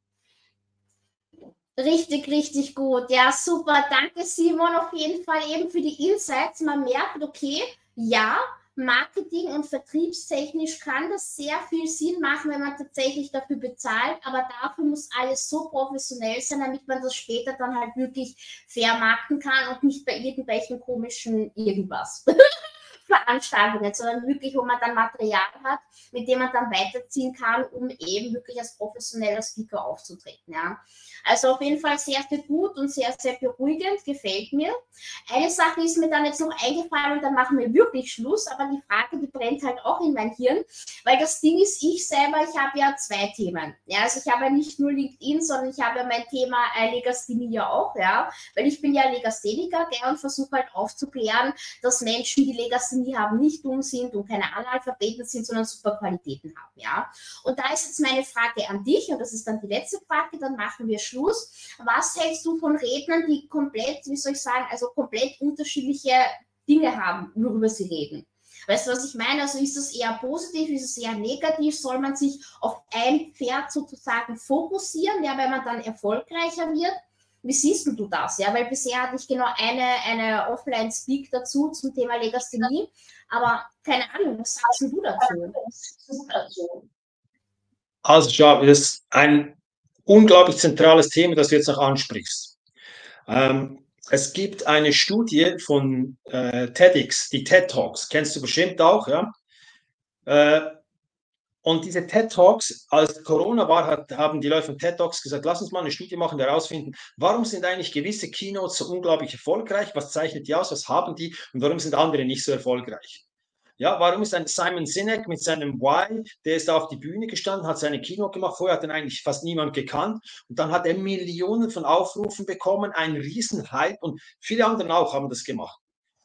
Richtig, richtig gut. Ja, super. Danke, Simon, auf jeden Fall eben für die Insights. Man merkt, okay, ja, Marketing- und vertriebstechnisch kann das sehr viel Sinn machen, wenn man tatsächlich dafür bezahlt, aber dafür muss alles so professionell sein, damit man das später dann halt wirklich vermarkten kann und nicht bei irgendwelchen komischen irgendwas. Veranstaltungen, sondern wirklich, wo man dann Material hat, mit dem man dann weiterziehen kann, um eben wirklich als professioneller Speaker aufzutreten. Ja. Also auf jeden Fall sehr, sehr gut und sehr, sehr beruhigend, gefällt mir. Eine Sache ist mir dann jetzt noch eingefallen und dann machen wir wirklich Schluss, aber die Frage, die brennt halt auch in mein Hirn, weil das Ding ist, ich selber, ich habe ja zwei Themen. Ja, also ich habe ja nicht nur LinkedIn, sondern ich habe ja mein Thema äh, Legasthenie ja auch, ja, weil ich bin ja Legastheniker, gell, und versuche halt aufzuklären, dass Menschen, die Legasthenie haben, nicht dumm sind und keine Analphabeten sind, sondern super Qualitäten haben, ja. Und da ist jetzt meine Frage an dich, und das ist dann die letzte Frage, dann machen wir Schluss. Was hältst du von Rednern, die komplett, wie soll ich sagen, also komplett unterschiedliche Dinge haben, worüber sie reden? Weißt du, was ich meine? Also ist es eher positiv, ist es eher negativ? Soll man sich auf ein Pferd sozusagen fokussieren, ja, weil man dann erfolgreicher wird? Wie siehst du das? Ja, weil bisher hatte ich genau eine, eine Offline-Speak dazu zum Thema Legasthenie, aber keine Ahnung, was sagst du dazu? Also, schau, das ist ein unglaublich zentrales Thema, das du jetzt noch ansprichst. Ähm, es gibt eine Studie von äh, TEDx, die TED Talks, kennst du bestimmt auch, ja? Äh, und diese TED Talks, als Corona war, hat, haben die Leute von TED Talks gesagt, lass uns mal eine Studie machen, herausfinden, warum sind eigentlich gewisse Keynotes so unglaublich erfolgreich, was zeichnet die aus, was haben die und warum sind andere nicht so erfolgreich. Ja, warum ist ein Simon Sinek mit seinem Why, der ist da auf die Bühne gestanden, hat seine Keynote gemacht, vorher hat ihn eigentlich fast niemand gekannt und dann hat er Millionen von Aufrufen bekommen, einen riesen Hype und viele andere auch haben das gemacht.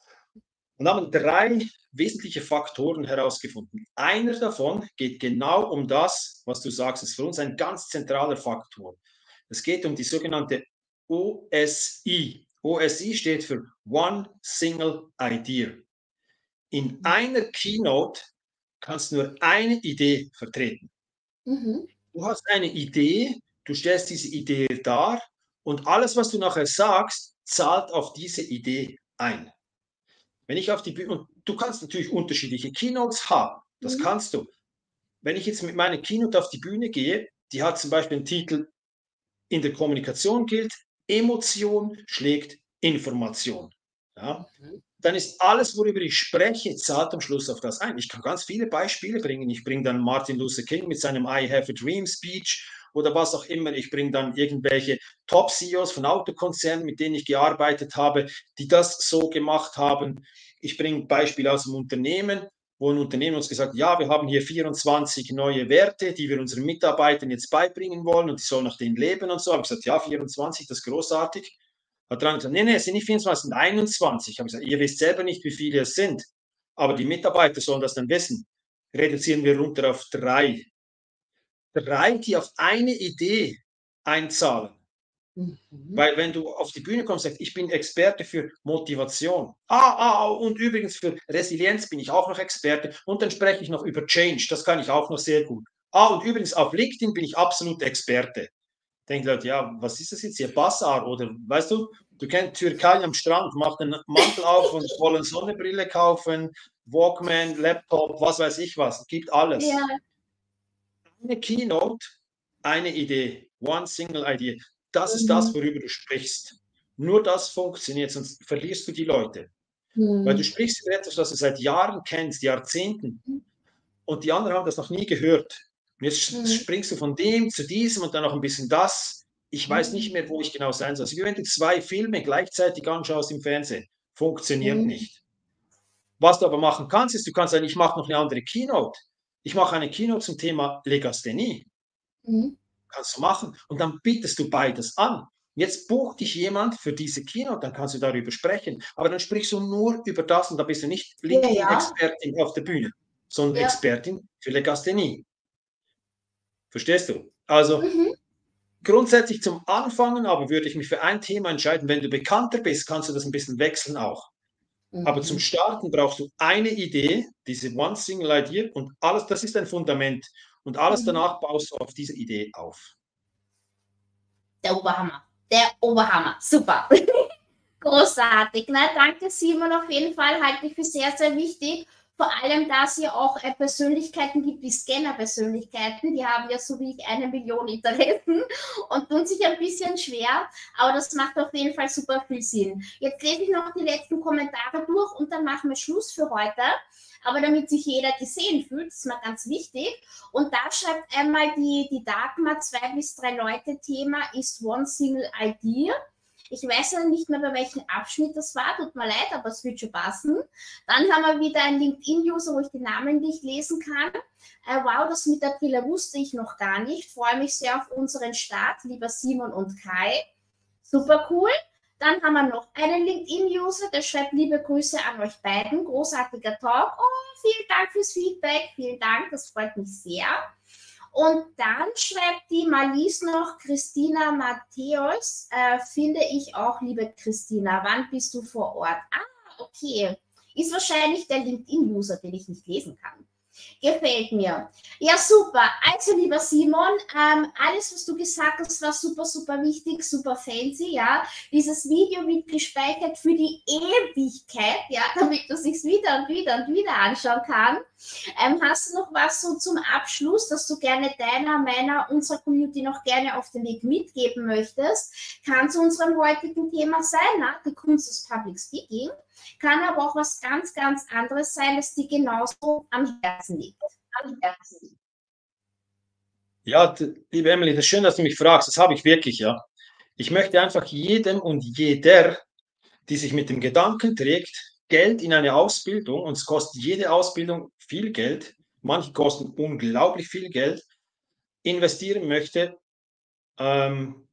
Und haben drei wesentliche Faktoren herausgefunden. Einer davon geht genau um das, was du sagst. Das ist für uns ein ganz zentraler Faktor. Es geht um die sogenannte O S I. O S I steht für One Single Idea. In einer Keynote kannst du nur eine Idee vertreten. Mhm. Du hast eine Idee, du stellst diese Idee dar und alles, was du nachher sagst, zahlt auf diese Idee ein. Wenn ich auf die Bühne, und du kannst natürlich unterschiedliche Keynotes haben, das Mhm. kannst du. Wenn ich jetzt mit meiner Keynote auf die Bühne gehe, die hat zum Beispiel den Titel In der Kommunikation gilt, Emotion schlägt Information. Ja? Dann ist alles, worüber ich spreche, zahlt am Schluss auf das ein. Ich kann ganz viele Beispiele bringen. Ich bringe dann Martin Luther King mit seinem I Have a Dream Speech oder was auch immer. Ich bringe dann irgendwelche Top-C E Os von Autokonzernen, mit denen ich gearbeitet habe, die das so gemacht haben. Ich bringe Beispiele aus dem Unternehmen, wo ein Unternehmen uns gesagt hat, ja, wir haben hier vierundzwanzig neue Werte, die wir unseren Mitarbeitern jetzt beibringen wollen und die sollen nach denen leben und so. Ich habe gesagt, ja, vierundzwanzig, das ist großartig. Hat dran gesagt, nee, nee, es sind nicht vierundzwanzig, es sind einundzwanzig. Ich habe gesagt, ihr wisst selber nicht, wie viele es sind, aber die Mitarbeiter sollen das dann wissen. Reduzieren wir runter auf drei. Drei, die auf eine Idee einzahlen. Mhm. Weil wenn du auf die Bühne kommst und sagst, ich bin Experte für Motivation. Ah, ah, und übrigens für Resilienz bin ich auch noch Experte. Und dann spreche ich noch über Change. Das kann ich auch noch sehr gut. Ah, und übrigens auf LinkedIn bin ich absolut Experte. denken die Leute, ja, was ist das jetzt hier, Basar oder weißt du, du kennst Türkei am Strand, macht den Mantel auf und wollen Sonnenbrille kaufen, Walkman, Laptop, was weiß ich was, gibt alles. Ja. Eine Keynote, eine Idee, one single idea. Das ist das, Mhm. worüber du sprichst. Nur das funktioniert, sonst verlierst du die Leute. Weil du Mhm. sprichst über etwas, das du seit Jahren kennst, Jahrzehnten, und die anderen haben das noch nie gehört. Und jetzt Mhm. springst du von dem zu diesem und dann noch ein bisschen das. Ich weiß nicht mehr, wo ich genau sein soll. Also wie wenn du zwei Filme gleichzeitig anschaust im Fernsehen. Funktioniert Mhm. nicht. Was du aber machen kannst, ist, du kannst sagen, ich mache noch eine andere Keynote. Ich mache eine Keynote zum Thema Legasthenie. Mhm. Kannst du machen. Und dann bietest du beides an. Jetzt bucht dich jemand für diese Keynote, dann kannst du darüber sprechen. Aber dann sprichst du nur über das und da bist du nicht Ja, ja. LinkedIn-Expertin auf der Bühne, sondern Ja. Expertin für Legasthenie. Verstehst du? Also Mhm. grundsätzlich zum Anfangen aber würde ich mich für ein Thema entscheiden. Wenn du bekannter bist, kannst du das ein bisschen wechseln auch. Aber zum Mhm. Starten brauchst du eine Idee, diese One Single Idea und alles, das ist ein Fundament. Und alles Mhm. danach baust du auf diese Idee auf. Der Oberhammer. Der Oberhammer. Super. Großartig. Na, danke Simon, auf jeden Fall halte ich für sehr, sehr wichtig. Vor allem, da es ja auch äh, Persönlichkeiten gibt, die Scanner-Persönlichkeiten, die haben ja so wie ich eine Million Interessen und tun sich ein bisschen schwer, aber das macht auf jeden Fall super viel Sinn. Jetzt lese ich noch die letzten Kommentare durch und dann machen wir Schluss für heute. Aber damit sich jeder gesehen fühlt, ist mal ganz wichtig. Und da schreibt einmal die, die Dagmar, zwei bis drei Leute, Thema ist One Single Idea. Ich weiß ja nicht mehr, bei welchem Abschnitt das war, tut mir leid, aber es wird schon passen. Dann haben wir wieder einen LinkedIn-User, wo ich den Namen nicht lesen kann. Äh, wow, das mit der Brille wusste ich noch gar nicht. Freue mich sehr auf unseren Start, lieber Simon und Kai. Super cool. Dann haben wir noch einen LinkedIn-User, der schreibt liebe Grüße an euch beiden. Großartiger Talk. Oh, vielen Dank fürs Feedback. Vielen Dank, das freut mich sehr. Und dann schreibt die Marlies noch, Christina Matthäus, äh, finde ich auch, liebe Christina, wann bist du vor Ort? Ah, okay. Ist wahrscheinlich der LinkedIn-User, den ich nicht lesen kann. Gefällt mir. Ja, super. Also, lieber Simon, ähm, alles, was du gesagt hast, war super, super wichtig, super fancy, ja. Dieses Video wird gespeichert für die Ewigkeit, ja, damit du es sich wieder und wieder und wieder anschauen kannst. Ähm, hast du noch was so zum Abschluss, dass du gerne deiner, meiner, unserer Community noch gerne auf den Weg mitgeben möchtest? Kann zu unserem heutigen Thema sein, na, die Kunst des Public Speaking. Kann aber auch was ganz, ganz anderes sein, das dir genauso am Herzen liegt. Am Herzen liegt. Ja, liebe Emily, das ist schön, dass du mich fragst. Das habe ich wirklich, ja. Ich möchte einfach jedem und jeder, die sich mit dem Gedanken trägt, Geld in eine Ausbildung, und es kostet jede Ausbildung viel Geld, manche kosten unglaublich viel Geld, investieren möchte, ähm,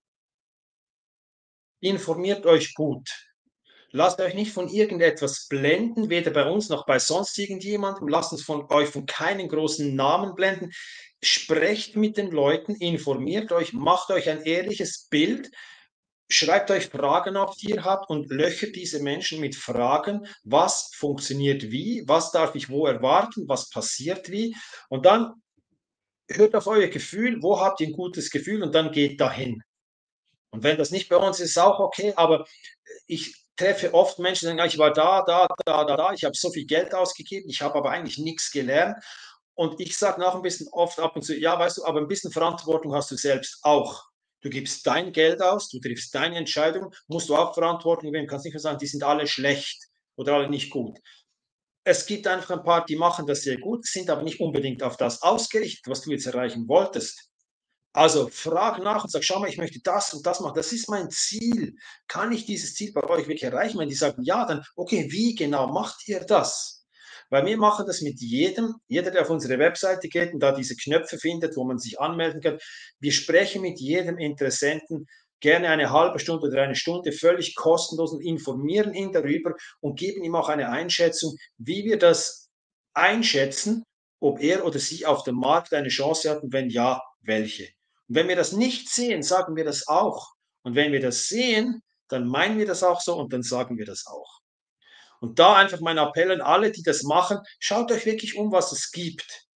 informiert euch gut. Lasst euch nicht von irgendetwas blenden, weder bei uns noch bei sonst irgendjemandem. Lasst uns von euch von keinen großen Namen blenden. Sprecht mit den Leuten, informiert euch, macht euch ein ehrliches Bild, schreibt euch Fragen auf, die ihr habt und löchert diese Menschen mit Fragen, was funktioniert wie, was darf ich wo erwarten, was passiert wie. Und dann hört auf euer Gefühl, wo habt ihr ein gutes Gefühl und dann geht dahin. Und wenn das nicht bei uns ist, ist auch okay, aber ich treffe oft Menschen, die sagen, ich war da, da, da, da, da, ich habe so viel Geld ausgegeben, ich habe aber eigentlich nichts gelernt. Und ich sage nach ein bisschen oft ab und zu, ja, weißt du, aber ein bisschen Verantwortung hast du selbst auch. Du gibst dein Geld aus, du triffst deine Entscheidung, musst du auch Verantwortung übernehmen. Du kannst nicht mehr sagen, die sind alle schlecht oder alle nicht gut. Es gibt einfach ein paar, die machen das sehr gut, sind aber nicht unbedingt auf das ausgerichtet, was du jetzt erreichen wolltest. Also frag nach und sag, schau mal, ich möchte das und das machen. Das ist mein Ziel. Kann ich dieses Ziel bei euch wirklich erreichen? Wenn die sagen, ja, dann, okay, wie genau macht ihr das? Weil wir machen das mit jedem, jeder, der auf unsere Webseite geht und da diese Knöpfe findet, wo man sich anmelden kann. Wir sprechen mit jedem Interessenten gerne eine halbe Stunde oder eine Stunde völlig kostenlos und informieren ihn darüber und geben ihm auch eine Einschätzung, wie wir das einschätzen, ob er oder sie auf dem Markt eine Chance hat und wenn ja, welche. Und wenn wir das nicht sehen, sagen wir das auch. Und wenn wir das sehen, dann meinen wir das auch so und dann sagen wir das auch. Und da einfach mein Appell an alle, die das machen, schaut euch wirklich um, was es gibt.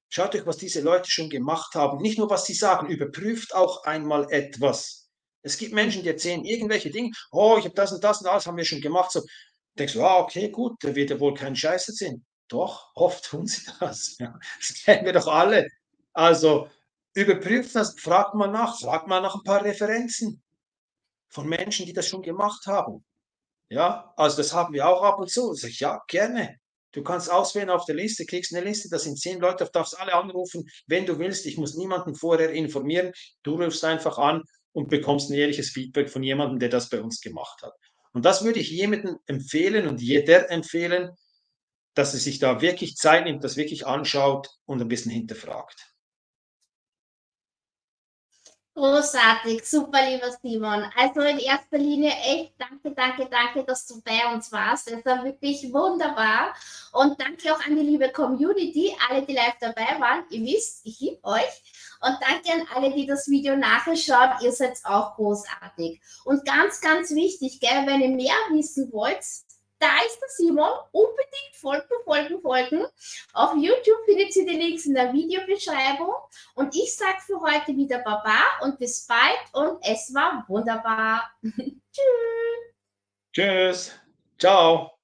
Schaut euch, was diese Leute schon gemacht haben. Nicht nur, was sie sagen, überprüft auch einmal etwas. Es gibt Menschen, die erzählen irgendwelche Dinge. Oh, ich habe das und das und das haben wir schon gemacht. So, denkst du, ah, okay, gut, der wird ja wohl keinen Scheiß erzählen. Doch, oft tun sie das. Ja, das kennen wir doch alle. Also überprüft das, fragt mal nach, fragt mal nach ein paar Referenzen von Menschen, die das schon gemacht haben. Ja, also das haben wir auch ab und zu. Sag ich, ja, gerne. Du kannst auswählen auf der Liste, kriegst eine Liste, da sind zehn Leute, auf darfst alle anrufen, wenn du willst. Ich muss niemanden vorher informieren. Du rufst einfach an und bekommst ein ehrliches Feedback von jemandem, der das bei uns gemacht hat. Und das würde ich jemandem empfehlen und jeder empfehlen, dass er sich da wirklich Zeit nimmt, das wirklich anschaut und ein bisschen hinterfragt. Großartig, super, lieber Simon. Also in erster Linie echt danke, danke, danke, dass du bei uns warst. Es war wirklich wunderbar. Und danke auch an die liebe Community, alle, die live dabei waren. Ihr wisst, ich liebe euch. Und danke an alle, die das Video nachher schauen. Ihr seid auch großartig. Und ganz, ganz wichtig, gell, wenn ihr mehr wissen wollt, da ist der Simon. Unbedingt folgen, folgen, folgen. Auf YouTube findet ihr die Links in der Videobeschreibung. Und ich sage für heute wieder Baba und bis bald und es war wunderbar. Tschüss. Tschüss. Ciao.